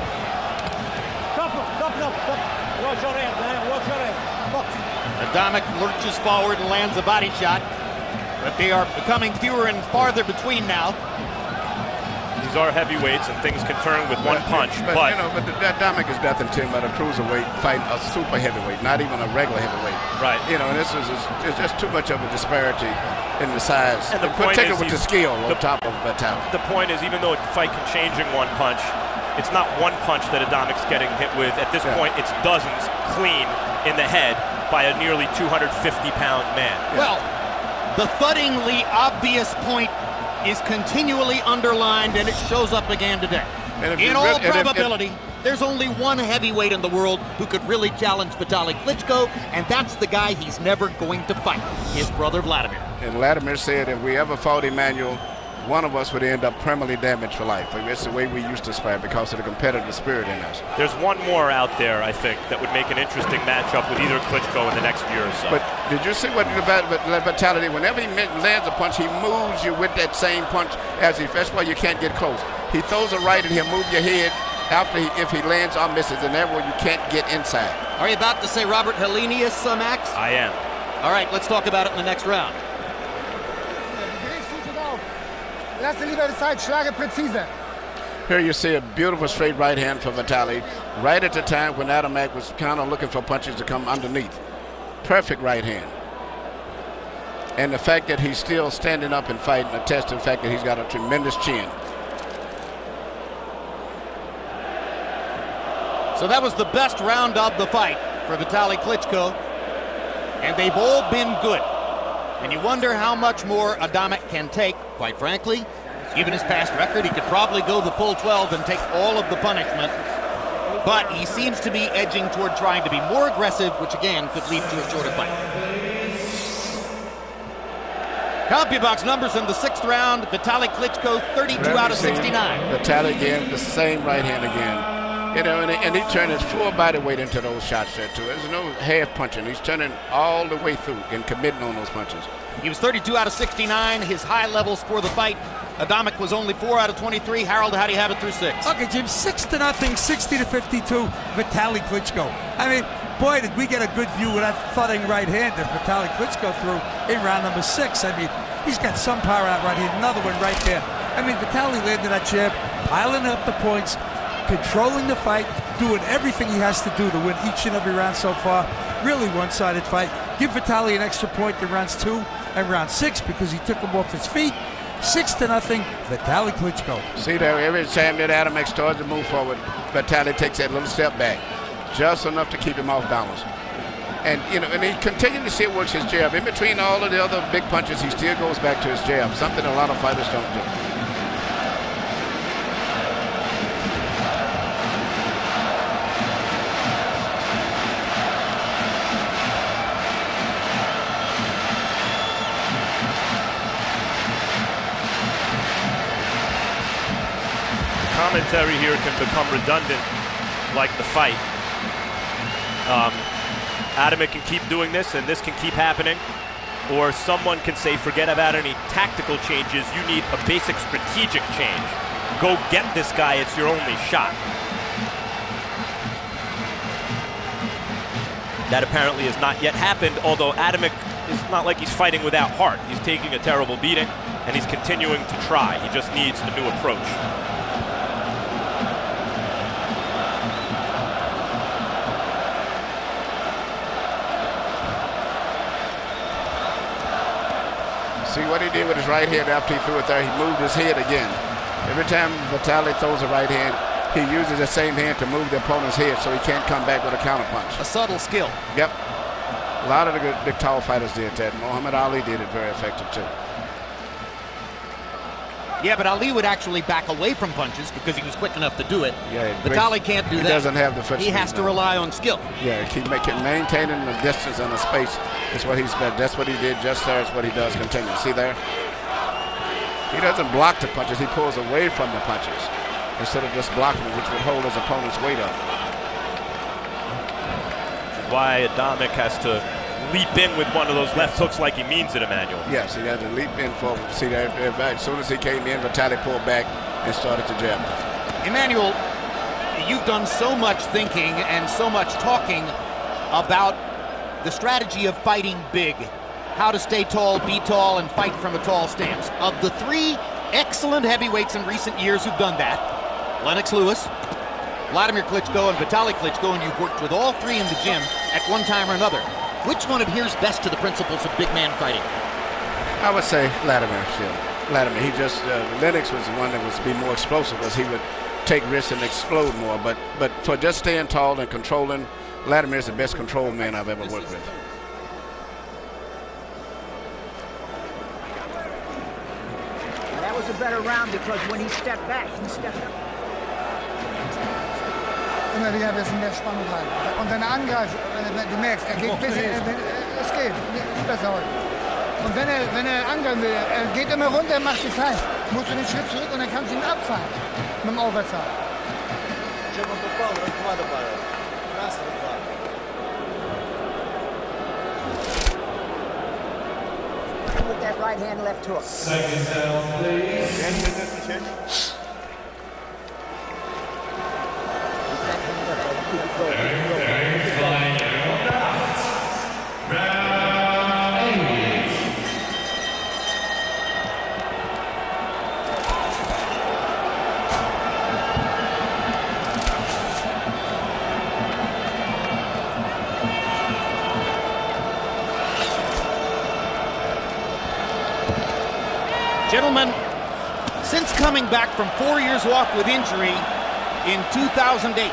Adamek lurches forward and lands a body shot, but they are becoming fewer and farther between now. These are heavyweights, and things can turn with one punch. But you know, Adamek is nothing to him but a cruiserweight fighting a super heavyweight, not even a regular heavyweight. Right. You know, and it's just too much of a disparity in the size. And the point is, with the skill on top of Vitali. The point is, even though a fight can change in one punch, it's not one punch that Adamek's getting hit with. At this point, it's dozens clean in the head by a nearly 250-pound man. Yeah. Well, the thuddingly obvious point is continually underlined, and it shows up again today. In all probability, there's only one heavyweight in the world who could really challenge Vitali Klitschko, and that's the guy he's never going to fight, his brother Vladimir. And Vladimir said if we ever fought Emmanuel, one of us would end up permanently damaged for life. It's the way we used to fight because of the competitive spirit in us. There's one more out there, I think, that would make an interesting matchup with either Klitschko in the next year or so. But did you see what Vitali did? Whenever he lands a punch, he moves you with that same punch as he. That's why you can't get close. He throws a right and he'll move your head after if he lands or misses, and that way you can't get inside. Are you about to say Robert Helenius, Max? I am. All right, let's talk about it in the next round. Here you see a beautiful straight right hand for Vitali, right at the time when Adamek was kind of looking for punches to come underneath. Perfect right hand. And the fact that he's still standing up and fighting attests to the fact that he's got a tremendous chin. So that was the best round of the fight for Vitali Klitschko, and they've all been good. And you wonder how much more Adamek can take. Quite frankly, given his past record, he could probably go the full 12 and take all of the punishment. But he seems to be edging toward trying to be more aggressive, which again could lead to a shorter fight. CompuBox numbers in the 6th round. Vitali Klitschko, 32 out of 69. Vitali again, the same right hand again. You know, and he turned his full body weight into those shots there, too. There's no half punching. He's turning all the way through and committing on those punches. He was 32 out of 69, his high levels for the fight. Adamek was only 4 out of 23. Harold, how do you have it through 6? Okay, Jim, 6-0, 60-52, Vitali Klitschko. I mean, boy, did we get a good view of that thudding right hand that Vitali Klitschko threw in round number 6. I mean, he's got some power out right here, another one right there. I mean, Vitali landed that jab, piling up the points, controlling the fight, doing everything he has to do to win each and every round so far. Really one-sided fight. Give Vitali an extra point in rounds 2 and round 6 because he took him off his feet. 6-0, Vitali Klitschko. See there, every time that Adamek starts to move forward, Vitali takes that little step back, just enough to keep him off balance. And you know, and he continuously works his jab. In between all of the other big punches, he still goes back to his jab, something a lot of fighters don't do. Commentary here can become redundant, like the fight. Adamek can keep doing this, and this can keep happening. Or someone can say, forget about any tactical changes. You need a basic strategic change. Go get this guy. It's your only shot. That apparently has not yet happened, although Adamek is not like he's fighting without heart. He's taking a terrible beating, and he's continuing to try. He just needs a new approach. See what he did with his right hand after he threw it there? He moved his head again. Every time Vitali throws a right hand, he uses the same hand to move the opponent's head so he can't come back with a counterpunch. A subtle skill. Yep. A lot of the big tall fighters did that. Muhammad Ali did it very effective too. Yeah, but Ali would actually back away from punches because he was quick enough to do it. Yeah, Vitali can't do that. He doesn't have the foot He has to rely on skill. Yeah, keep maintaining the distance and the space is what he's been. That's what he did just there. It's what he does continue. See there? He doesn't block the punches. He pulls away from the punches instead of just blocking them, which would hold his opponent's weight up. Which is why Adamek has to leap in with one of those left hooks like he means it, Emmanuel. Yes, he had to leap in forward. See that? As soon as he came in, Vitali pulled back and started to jab. Emmanuel, you've done so much thinking and so much talking about the strategy of fighting big, how to stay tall, be tall, and fight from a tall stance. Of the 3 excellent heavyweights in recent years who've done that, Lennox Lewis, Vladimir Klitschko, and Vitali Klitschko, and you've worked with all 3 in the gym at one time or another. Which one adheres best to the principles of big man fighting? I would say Vladimir. Vladimir. He just Lennox was the one that was be more explosive because he would take risks and explode more. But for just staying tall and controlling, Vladimir is the best control man I've ever worked with. And that was a better round because when he stepped back, he stepped up. Immer wieder ein bisschen mehr Spannung rein. Und wenn er angreift, du merkst, er geht bis, es geht, ist besser heute. Und wenn er angreifen will, er geht immer runter, macht sich frei. Musst du den Schritt zurück und dann kannst du ihn abfahren mit dem Overzahl. With that right hand, left hook. Second down, please. Gentlemen, since coming back from 4 years off with injury in 2008,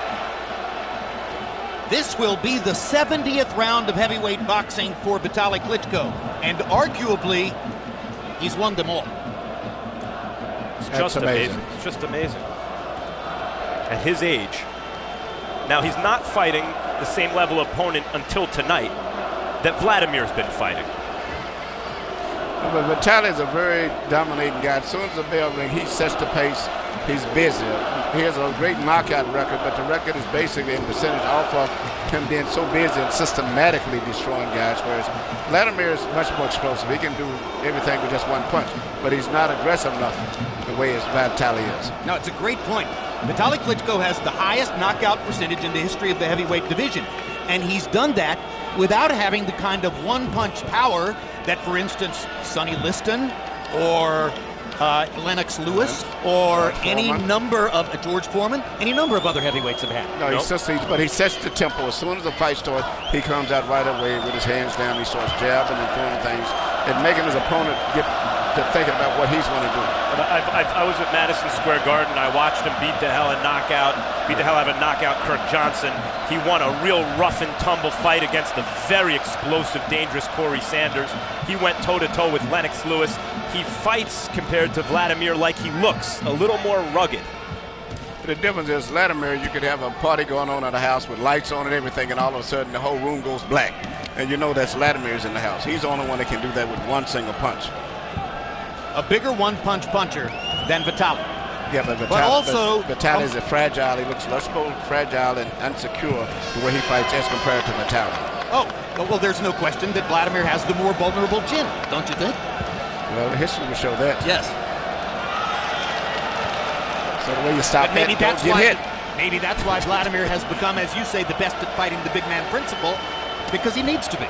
this will be the 70th round of heavyweight boxing for Vitali Klitschko, and arguably, he's won them all. It's just amazing. It's just amazing. At his age. Now, he's not fighting the same level opponent until tonight that Vladimir's been fighting. but Vitali is a very dominating guy. As soon as the bell rings, he sets the pace. He's busy. He has a great knockout record, but the record is basically in percentage off of him being so busy and systematically destroying guys, whereas Vladimir is much more explosive. He can do everything with just one punch, but he's not aggressive enough the way as Vitali is. No, it's a great point. Vitali Klitschko has the highest knockout percentage in the history of the heavyweight division, and he's done that without having the kind of one-punch power that, for instance, Sonny Liston or Lennox Lewis or any number of George Foreman, any number of other heavyweights have had. No, but he sets the tempo. As soon as the fight starts, he comes out right away with his hands down. He starts jabbing and throwing things and making his opponent get to thinking about what he's going to do. I was at Madison Square Garden. I watched him beat the hell out of a knockout Kirk Johnson. He won a real rough and tumble fight against the very explosive, dangerous Corey Sanders. He went toe-to-toe with Lennox Lewis. He fights, compared to Vladimir, like he looks, a little more rugged. But the difference is, Vladimir, you could have a party going on at a house with lights on and everything, and all of a sudden the whole room goes black. And you know that's Vladimir's in the house. He's the only one that can do that with one single punch. A bigger one-punch puncher than Vitali. Yeah, but Vitali is fragile. He looks less fragile and unsecure the way he fights as compared to Vitali. Oh, well, there's no question that Vladimir has the more vulnerable chin, don't you think? Well, the history will show that. Yes. So the way you stop that, don't get hit. Maybe that's why Vladimir has become, as you say, the best at fighting the big man principle, because he needs to be.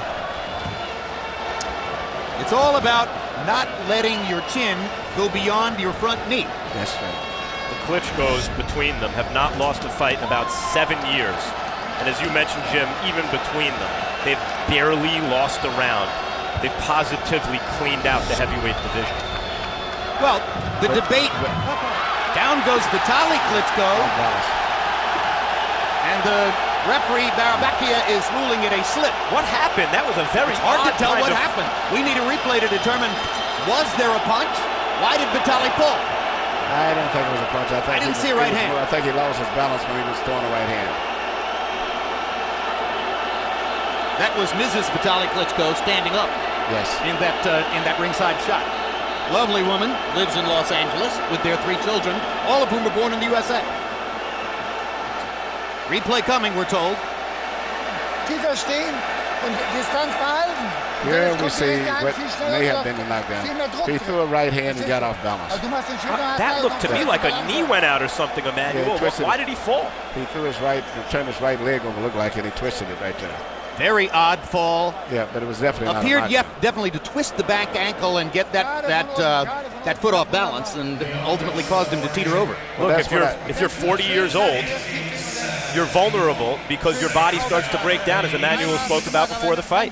It's all about not letting your chin go beyond your front knee. That's right. The Klitschkos between them have not lost a fight in about 7 years. And as you mentioned, Jim, even between them, they've barely lost a round. They've positively cleaned out the heavyweight division. Well, the debate, down goes Vitali Klitschko, and the referee Barrovecchio is ruling it a slip. What happened? That was a very hard to tell what happened. We need a replay to determine, was there a punch? Why did Vitali pull? I don't think it was a punch. I didn't see a right hand. I think he lost his balance when he was throwing a right hand. That was Mrs. Vitali Klitschko standing up. Yes. In that ringside shot. Lovely woman, lives in Los Angeles with their 3 children, all of whom were born in the USA. Replay coming, we're told. Tiefer stehen und Distanz behalten. Here we see what may have been the knockdown. He threw a right hand and got off balance. That looked to me like a knee went out or something, Emmanuel. Yeah, why did he fall? He threw his turned his right leg over, looked like it, and he twisted it right there. Very odd fall. Yeah, but it was definitely appeared, definitely to twist the back ankle and get that foot off balance, and ultimately caused him to teeter over. Look, if you're 40 years old, you're vulnerable because your body starts to break down, as Emmanuel spoke about before the fight.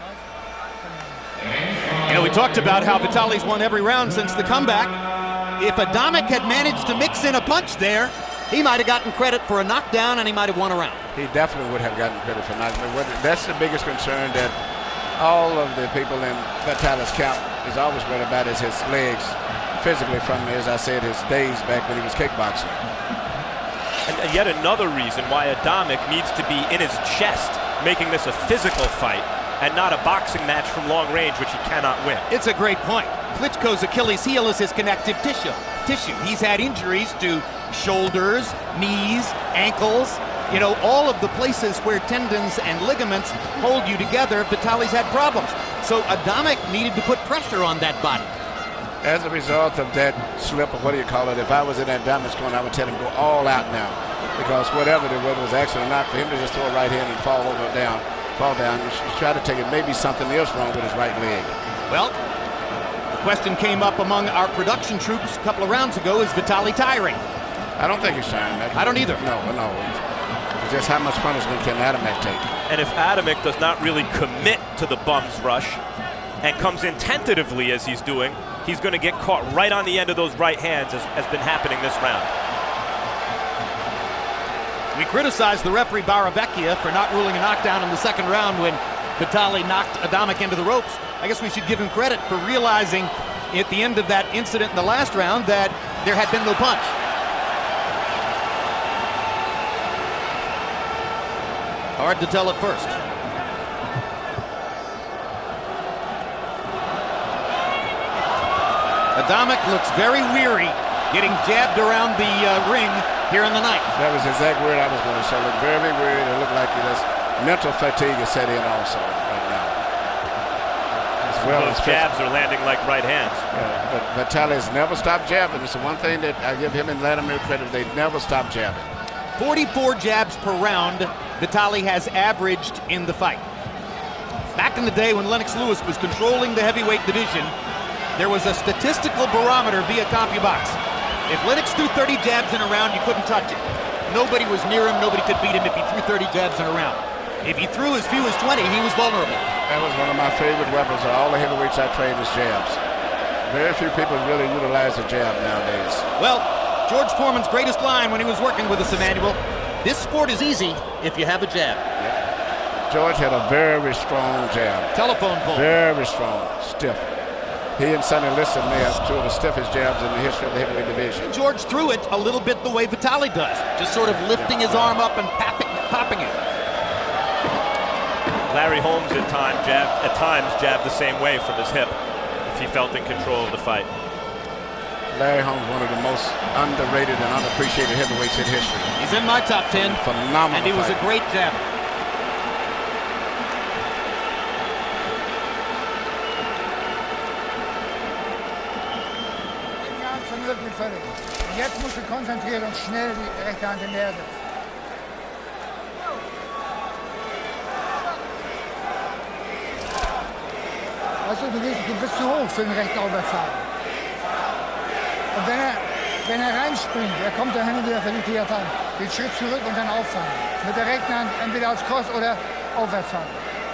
You know, we talked about how Vitali's won every round since the comeback. If Adamek had managed to mix in a punch there, he might have gotten credit for a knockdown, and he might have won a round. He definitely would have gotten credit for knockdown. That's the biggest concern that all of the people in Vitali's camp is always worried about, is his legs physically from, as I said, his days back when he was kickboxing. And yet another reason why Adamek needs to be in his chest, making this a physical fight and not a boxing match from long range, which he cannot win. It's a great point. Klitschko's Achilles heel is his connective tissue. He's had injuries to shoulders, knees, ankles, you know, all of the places where tendons and ligaments hold you together. Vitali's had problems. So Adamek needed to put pressure on that body. As a result of that slip, or what do you call it, if I was in Adamek's corner, I would tell him go all out now. Because whether it was actually not, for him to just throw a right hand and fall down, he's trying to take it. Maybe something else wrong with his right leg. Well, the question came up among our production troops a couple of rounds ago, is Vitali tiring? I don't think he's tiring. I don't either. No. It's just how much punishment can Adamek take? And if Adamek does not really commit to the bum's rush and comes in tentatively as he's doing, he's going to get caught right on the end of those right hands, as has been happening this round. We criticized the referee Barrovecchio for not ruling a knockdown in the second round when Vitali knocked Adamek into the ropes. I guess we should give him credit for realizing at the end of that incident in the last round that there had been no punch. Hard to tell at first. Adamek looks very weary getting jabbed around the ring here in the ninth. That was the exact word I was going to say. Look very weary. It looked like mental fatigue is set in also right now. Those jabs are landing like right hands. Yeah, but Vitali's never stopped jabbing. It's the one thing that I give him and Vladimir credit. They never stop jabbing. 44 jabs per round Vitali has averaged in the fight. Back in the day when Lennox Lewis was controlling the heavyweight division, there was a statistical barometer via CompuBox. If Lennox threw 30 jabs in a round, you couldn't touch it. Nobody was near him. Nobody could beat him if he threw 30 jabs in a round. If he threw as few as 20, he was vulnerable. That was one of my favorite weapons of all the heavyweights I trained is jabs. Very few people really utilize the jab nowadays. Well, George Foreman's greatest line when he was working with us, Emmanuel, this sport is easy if you have a jab. Yep. George had a very strong jab. Telephone pole. Very strong, stiff. He and Sonny Liston may have two of the stiffest jabs in the history of the heavyweight division. George threw it a little bit the way Vitali does, just sort of lifting his arm up and popping it. Larry Holmes at times jabbed the same way from his hip if he felt in control of the fight. Larry Holmes, one of the most underrated and unappreciated heavyweights in history. He's in my top 10. Phenomenal. And he was a great jabber. Jetzt musst du konzentriert und schnell die rechte Hand in der setzen. Weißt du, du bist zu hoch für den rechten Aufwärtshaken. Und wenn er reinspringt, er kommt dahin und wieder verliert die Hand. Den Schritt zurück und dann auffangen. Mit der rechten Hand entweder als Cross oder Aufwärtshaken.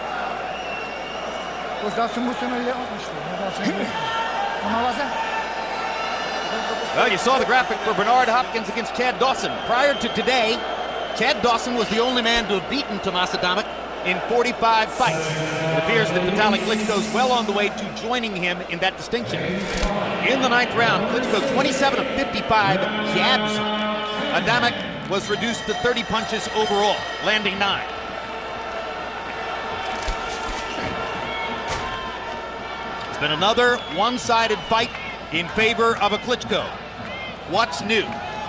Bloß dazu musst du nur hier unten stehen. Nochmal was? Well, you saw the graphic for Bernard Hopkins against Chad Dawson. Prior to today, Chad Dawson was the only man to have beaten Tomasz Adamek in 45 fights. It appears that Vitali Klitschko is well on the way to joining him in that distinction. In the ninth round, Klitschko 27 of 55 jabs. Adamek was reduced to 30 punches overall, landing 9. It's been another one-sided fight in favor of a Klitschko. What's new?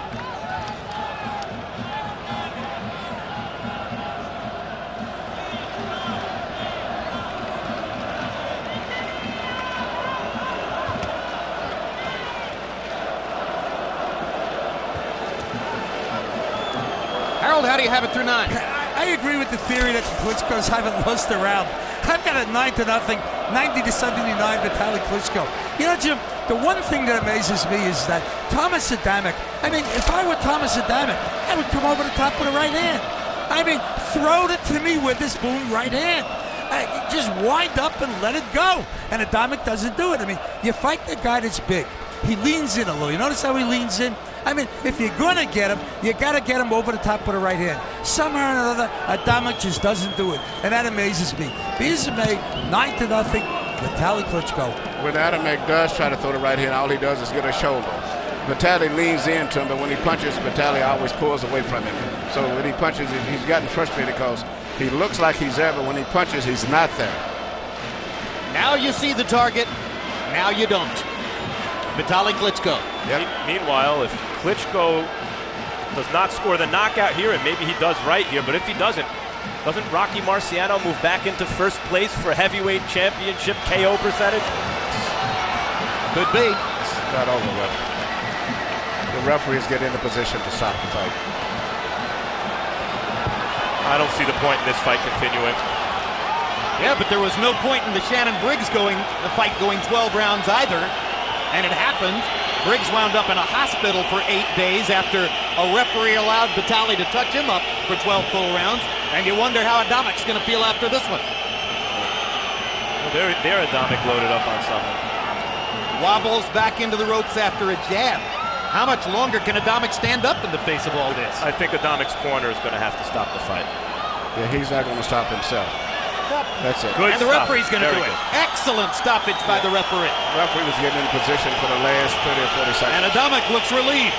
Harold, how do you have it through 9? I agree with the theory that the Klitschkos haven't lost a round. I've got it 9-0, 90-79 Vitali Klitschko. You know, Jim, the one thing that amazes me is that Tomasz Adamek, I mean, if I were Tomasz Adamek, I would come over the top with a right hand. I mean, throw it to me with this boom right hand. Just wind up and let it go. And Adamek doesn't do it. I mean, you fight the guy that's big. He leans in a little. You notice how he leans in? I mean, if you're going to get him, you got to get him over the top with the right hand. Somehow or another, Adamek just doesn't do it. And that amazes me. PSMA, 9-0, Vitali Klitschko. When Adamek does try to throw the right hand, all he does is get a shoulder. Vitali leans into him, but when he punches, Vitali always pulls away from him. So when he punches, he's gotten frustrated because he looks like he's there, but when he punches, he's not there. Now you see the target, now you don't. Vitali Klitschko. Yep. Meanwhile, if Klitschko does not score the knockout here, and maybe he does right here, but if he doesn't Rocky Marciano move back into first place for heavyweight championship KO percentage? Could be. It's not over with. The referees get into position to stop the fight. I don't see the point in this fight continuing. Yeah, but there was no point in the Shannon Briggs fight going 12 rounds either. And it happened. Briggs wound up in a hospital for 8 days after a referee allowed Vitali to touch him up for 12 full rounds. And you wonder how Adamek's going to feel after this one. Well, there Adamek loaded up on something. Wobbles back into the ropes after a jab. How much longer can Adamek stand up in the face of all this? I think Adamek's corner is going to have to stop the fight. Yeah, he's not going to stop himself. That's it. Good and the referee's going to do it. Excellent stoppage by the referee. The referee was getting in position for the last 30 or 40 seconds. And Adamek looks relieved.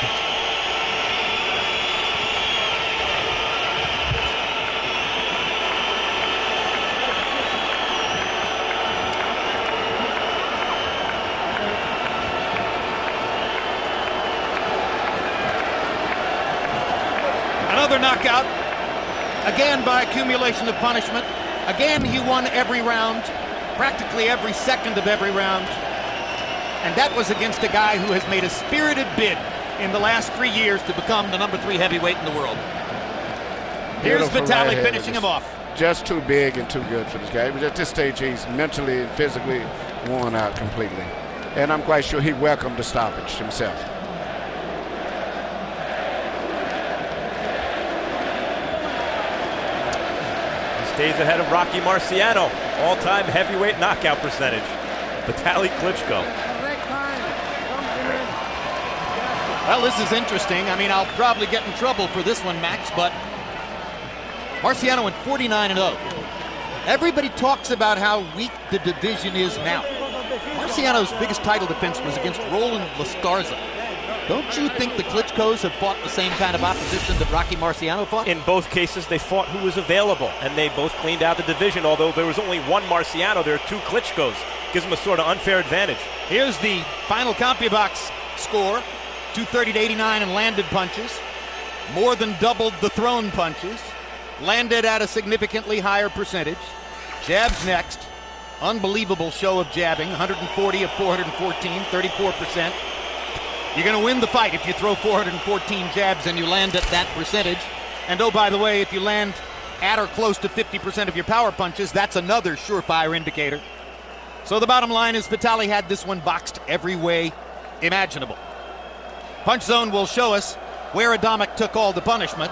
Another knockout, again by accumulation of punishment. Again, he won every round, practically every second of every round. And that was against a guy who has made a spirited bid in the last 3 years to become the #3 heavyweight in the world. Here's Vitali finishing him off. Just too big and too good for this guy. But at this stage, he's mentally and physically worn out completely. And I'm quite sure he welcomed the stoppage himself. Stays ahead of Rocky Marciano, all-time heavyweight knockout percentage. Vitali Klitschko. Well, this is interesting. I mean, I'll probably get in trouble for this one, Max, but Marciano went 49-0. Everybody talks about how weak the division is now. Marciano's biggest title defense was against Roland Lastarza. Don't you think the Klitschkos have fought the same kind of opposition that Rocky Marciano fought? In both cases, they fought who was available, and they both cleaned out the division. Although there was only one Marciano, there are two Klitschkos. Gives them a sort of unfair advantage. Here's the final CompuBox score. 230 to 89 in landed punches. More than doubled the thrown punches. Landed at a significantly higher percentage. Jabs next. Unbelievable show of jabbing. 140 of 414, 34%. You're going to win the fight if you throw 414 jabs and you land at that percentage. And oh, by the way, if you land at or close to 50% of your power punches, that's another surefire indicator. So the bottom line is Vitali had this one boxed every way imaginable. Punch Zone will show us where Adamek took all the punishment.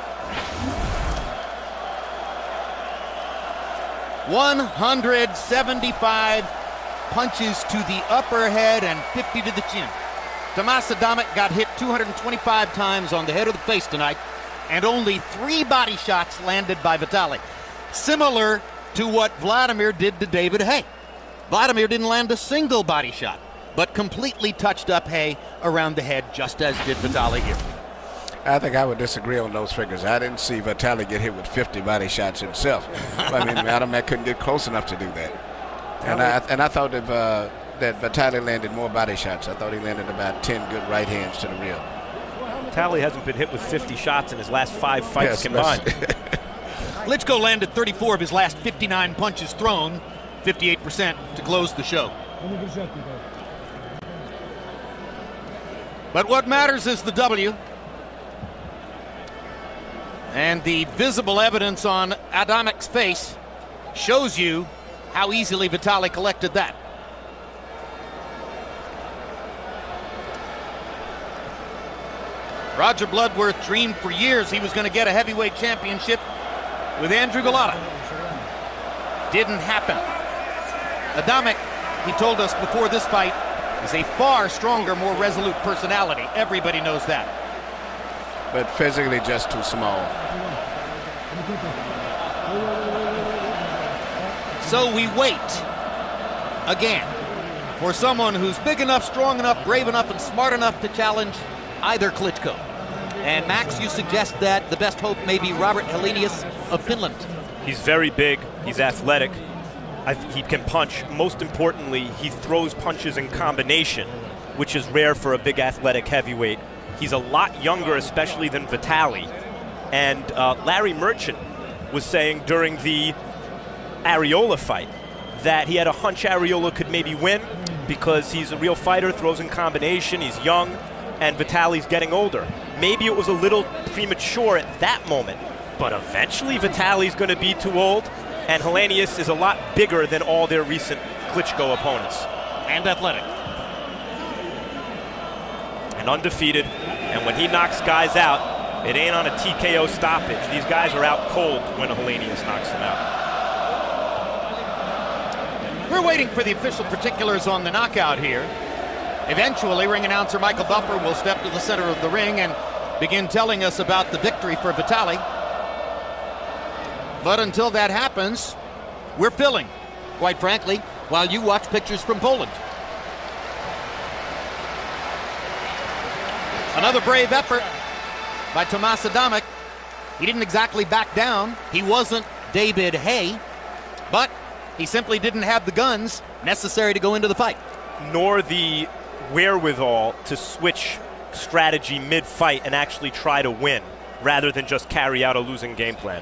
175 punches to the upper head and 50 to the chin. Tomasz Adamek got hit 225 times on the head or the face tonight, and only 3 body shots landed by Vitali. Similar to what Vladimir did to David Haye. Vladimir didn't land a single body shot, but completely touched up Haye around the head, just as did Vitali here. I think I would disagree on those figures. I didn't see Vitali get hit with 50 body shots himself. I mean, Adamek couldn't get close enough to do that. And I thought that Vitali landed more body shots. I thought he landed about 10 good right hands to the rear. Vitali hasn't been hit with 50 shots in his last 5 fights combined. Klitschko landed 34 of his last 59 punches thrown, 58% to close the show. But what matters is the W. And the visible evidence on Adamek's face shows you how easily Vitali collected that. Roger Bloodworth dreamed for years he was going to get a heavyweight championship with Andrew Golota. Didn't happen. Adamek, he told us before this fight, is a far stronger, more resolute personality. Everybody knows that. But physically just too small. So we wait again for someone who's big enough, strong enough, brave enough, and smart enough to challenge either Klitschko. And Max, you suggest that the best hope may be Robert Helenius of Finland. He's very big, he's athletic, he can punch. Most importantly, he throws punches in combination, which is rare for a big athletic heavyweight. He's a lot younger, especially than Vitali. And Larry Merchant was saying during the Areola fight that he had a hunch Areola could maybe win because he's a real fighter, throws in combination, he's young, and Vitali's getting older. Maybe it was a little premature at that moment, but eventually Vitali's going to be too old, and Helenius is a lot bigger than all their recent Klitschko opponents. And athletic. And undefeated, and when he knocks guys out, it ain't on a TKO stoppage. These guys are out cold when Helenius knocks them out. We're waiting for the official particulars on the knockout here. Eventually, ring announcer Michael Buffer will step to the center of the ring and begin telling us about the victory for Vitali. But until that happens, we're filling, quite frankly, while you watch pictures from Poland. Another brave effort by Tomasz Adamek. He didn't exactly back down. He wasn't David Haye, but he simply didn't have the guns necessary to go into the fight. Nor the wherewithal to switch strategy mid-fight and actually try to win. rather than just carry out a losing game plan.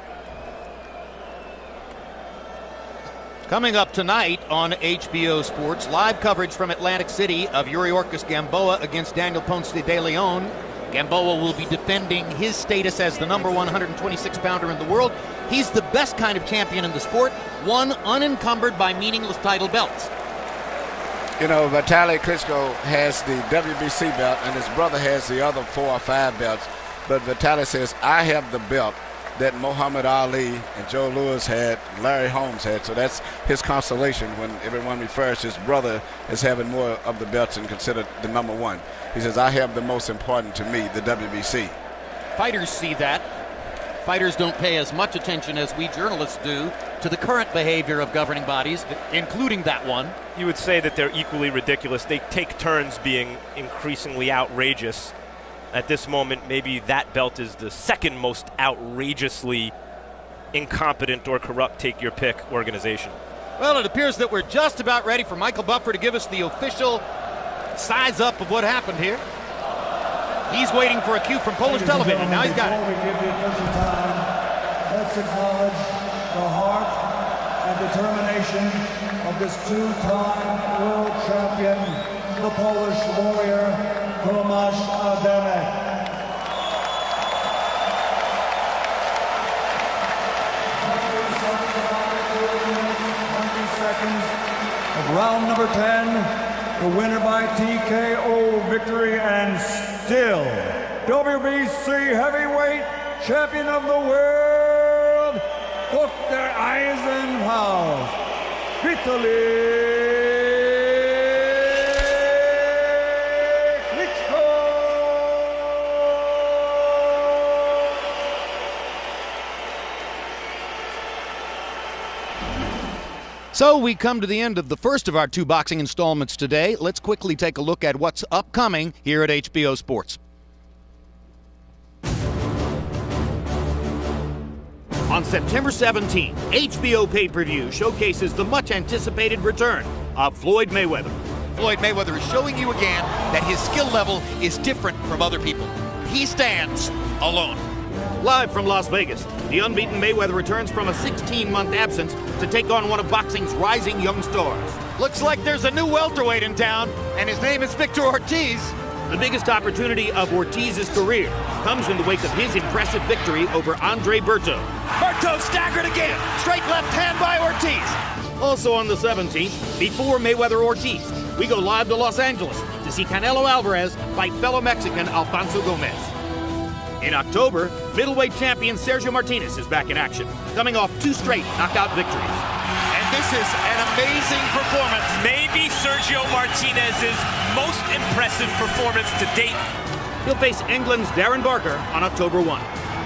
Coming up tonight on HBO Sports, live coverage from Atlantic City of Yuriorkis Gamboa against Daniel Ponce de Leon. Gamboa will be defending his status as the number 126-pounder in the world. He's the best kind of champion in the sport, one unencumbered by meaningless title belts. You know, Vitali Klitschko has the WBC belt, and his brother has the other 4 or 5 belts. But Vitali says, I have the belt that Muhammad Ali and Joe Louis had, Larry Holmes had. So that's his consolation when everyone refers to his brother as having more of the belts and considered the number 1. He says, I have the most important to me, the WBC. Fighters see that. Fighters don't pay as much attention as we journalists do to the current behavior of governing bodies, including that one. You would say that they're equally ridiculous. They take turns being increasingly outrageous. At this moment, maybe that belt is the second most outrageously incompetent or corrupt, take your pick, organization. Well, it appears that we're just about ready for Michael Buffer to give us the official size up of what happened here. He's waiting for a cue from Polish television. Now he's got it. Before we give the official time, let's acknowledge the heart and determination of this 2-time world champion, the Polish warrior, Tomasz Adamek. Seconds of round number 10, the winner by TKO victory and still WBC heavyweight champion of the world, Dr. Eisenhower, Vitali Klitschko. So we come to the end of the first of our 2 boxing installments today. Let's quickly take a look at what's upcoming here at HBO Sports. On September 17th, HBO pay-per-view showcases the much-anticipated return of Floyd Mayweather. Floyd Mayweather is showing you again that his skill level is different from other people. He stands alone. Live from Las Vegas, the unbeaten Mayweather returns from a 16-month absence to take on one of boxing's rising young stars. Looks like there's a new welterweight in town, and his name is Victor Ortiz. The biggest opportunity of Ortiz's career comes in the wake of his impressive victory over Andre Berto. Berto staggered again. Straight left hand by Ortiz. Also on the 17th, before Mayweather-Ortiz, we go live to Los Angeles to see Canelo Alvarez fight fellow Mexican Alfonso Gomez. In October, middleweight champion Sergio Martinez is back in action, coming off 2 straight knockout victories. And this is an amazing performance. Maybe Sergio Martinez's most impressive performance to date. He'll face England's Darren Barker on October 1.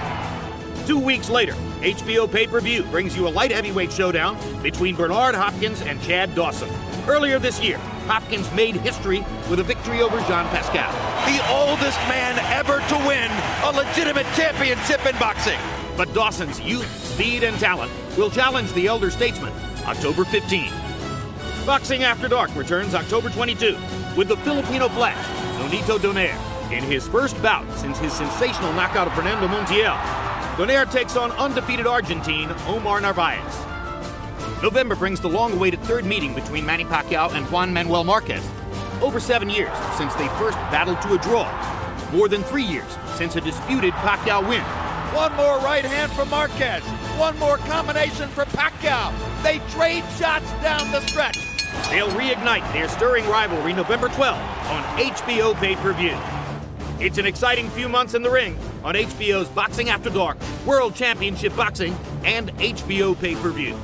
2 weeks later, HBO pay-per-view brings you a light heavyweight showdown between Bernard Hopkins and Chad Dawson. Earlier this year, Hopkins made history with a victory over Jean Pascal. The oldest man ever to win a legitimate championship in boxing. But Dawson's youth, speed, and talent will challenge the elder statesman October 15. Boxing After Dark returns October 22 with the Filipino Flash, Nonito Donaire. In his first bout since his sensational knockout of Fernando Montiel, Donaire takes on undefeated Argentine Omar Narvaez. November brings the long-awaited 3rd meeting between Manny Pacquiao and Juan Manuel Marquez. Over 7 years since they first battled to a draw. More than 3 years since a disputed Pacquiao win. One more right hand from Marquez. One more combination for Pacquiao. They trade shots down the stretch. They'll reignite their stirring rivalry November 12th on HBO pay-per-view. It's an exciting few months in the ring on HBO's Boxing After Dark, World Championship Boxing, and HBO pay-per-view.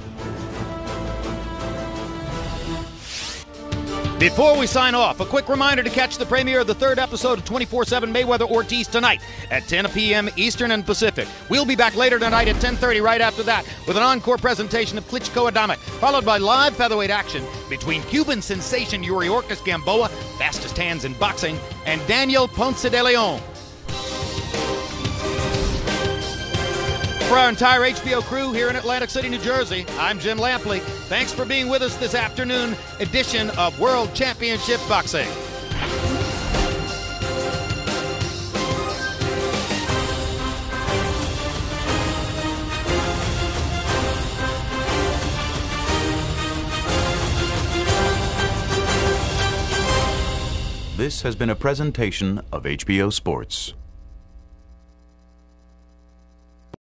Before we sign off, a quick reminder to catch the premiere of the 3rd episode of 24/7 Mayweather-Ortiz tonight at 10 p.m. Eastern and Pacific. We'll be back later tonight at 10:30 right after that with an encore presentation of Klitschko Adamek, followed by live featherweight action between Cuban sensation Yuriorkis Gamboa, fastest hands in boxing, and Daniel Ponce de Leon. For our entire HBO crew here in Atlantic City, New Jersey, I'm Jim Lampley. Thanks for being with us this afternoon edition of World Championship Boxing. This has been a presentation of HBO Sports.